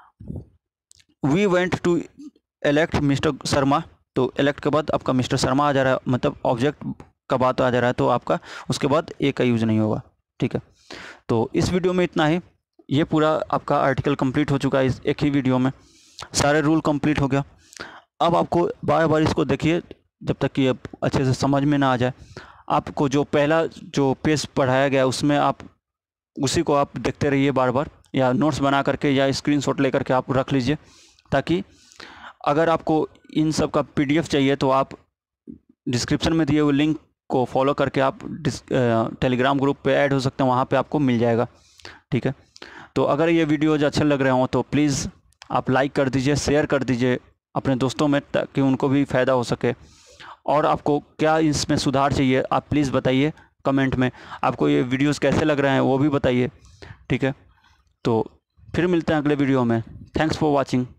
A: We went to elect mister Sharma, तो एलेक्ट के बाद आपका मिस्टर शर्मा आ जा रहा है, मतलब ऑब्जेक्ट का बात आ जा रहा है, तो आपका उसके बाद ए का यूज नहीं होगा, ठीक है। तो इस वीडियो में इतना ही, ये पूरा आपका आर्टिकल कंप्लीट हो चुका है इस एक ही वीडियो में, सारे रूल कंप्लीट हो गया। अब आपको बार बार इसको देखिए जब तक कि अच्छे से समझ में ना आ जाए। आपको जो पहला जो पेज पढ़ाया गया उसमें आप उसी को आप देखते रहिए बार बार, या नोट्स बना करके या स्क्रीनशॉट लेकर के आप रख लीजिए, ताकि अगर आपको इन सब का पीडीएफ चाहिए तो आप डिस्क्रिप्शन में दिए हुए लिंक को फॉलो करके आप टेलीग्राम ग्रुप पे ऐड हो सकते हैं, वहाँ पे आपको मिल जाएगा, ठीक है। तो अगर ये वीडियोज अच्छे लग रहे हों तो प्लीज़ आप लाइक कर दीजिए, शेयर कर दीजिए अपने दोस्तों में, ताकि उनको भी फ़ायदा हो सके। और आपको क्या इसमें सुधार चाहिए आप प्लीज़ बताइए कमेंट में, आपको ये वीडियोस कैसे लग रहे हैं वो भी बताइए, ठीक है। तो फिर मिलते हैं अगले वीडियो में। Thanks for watching.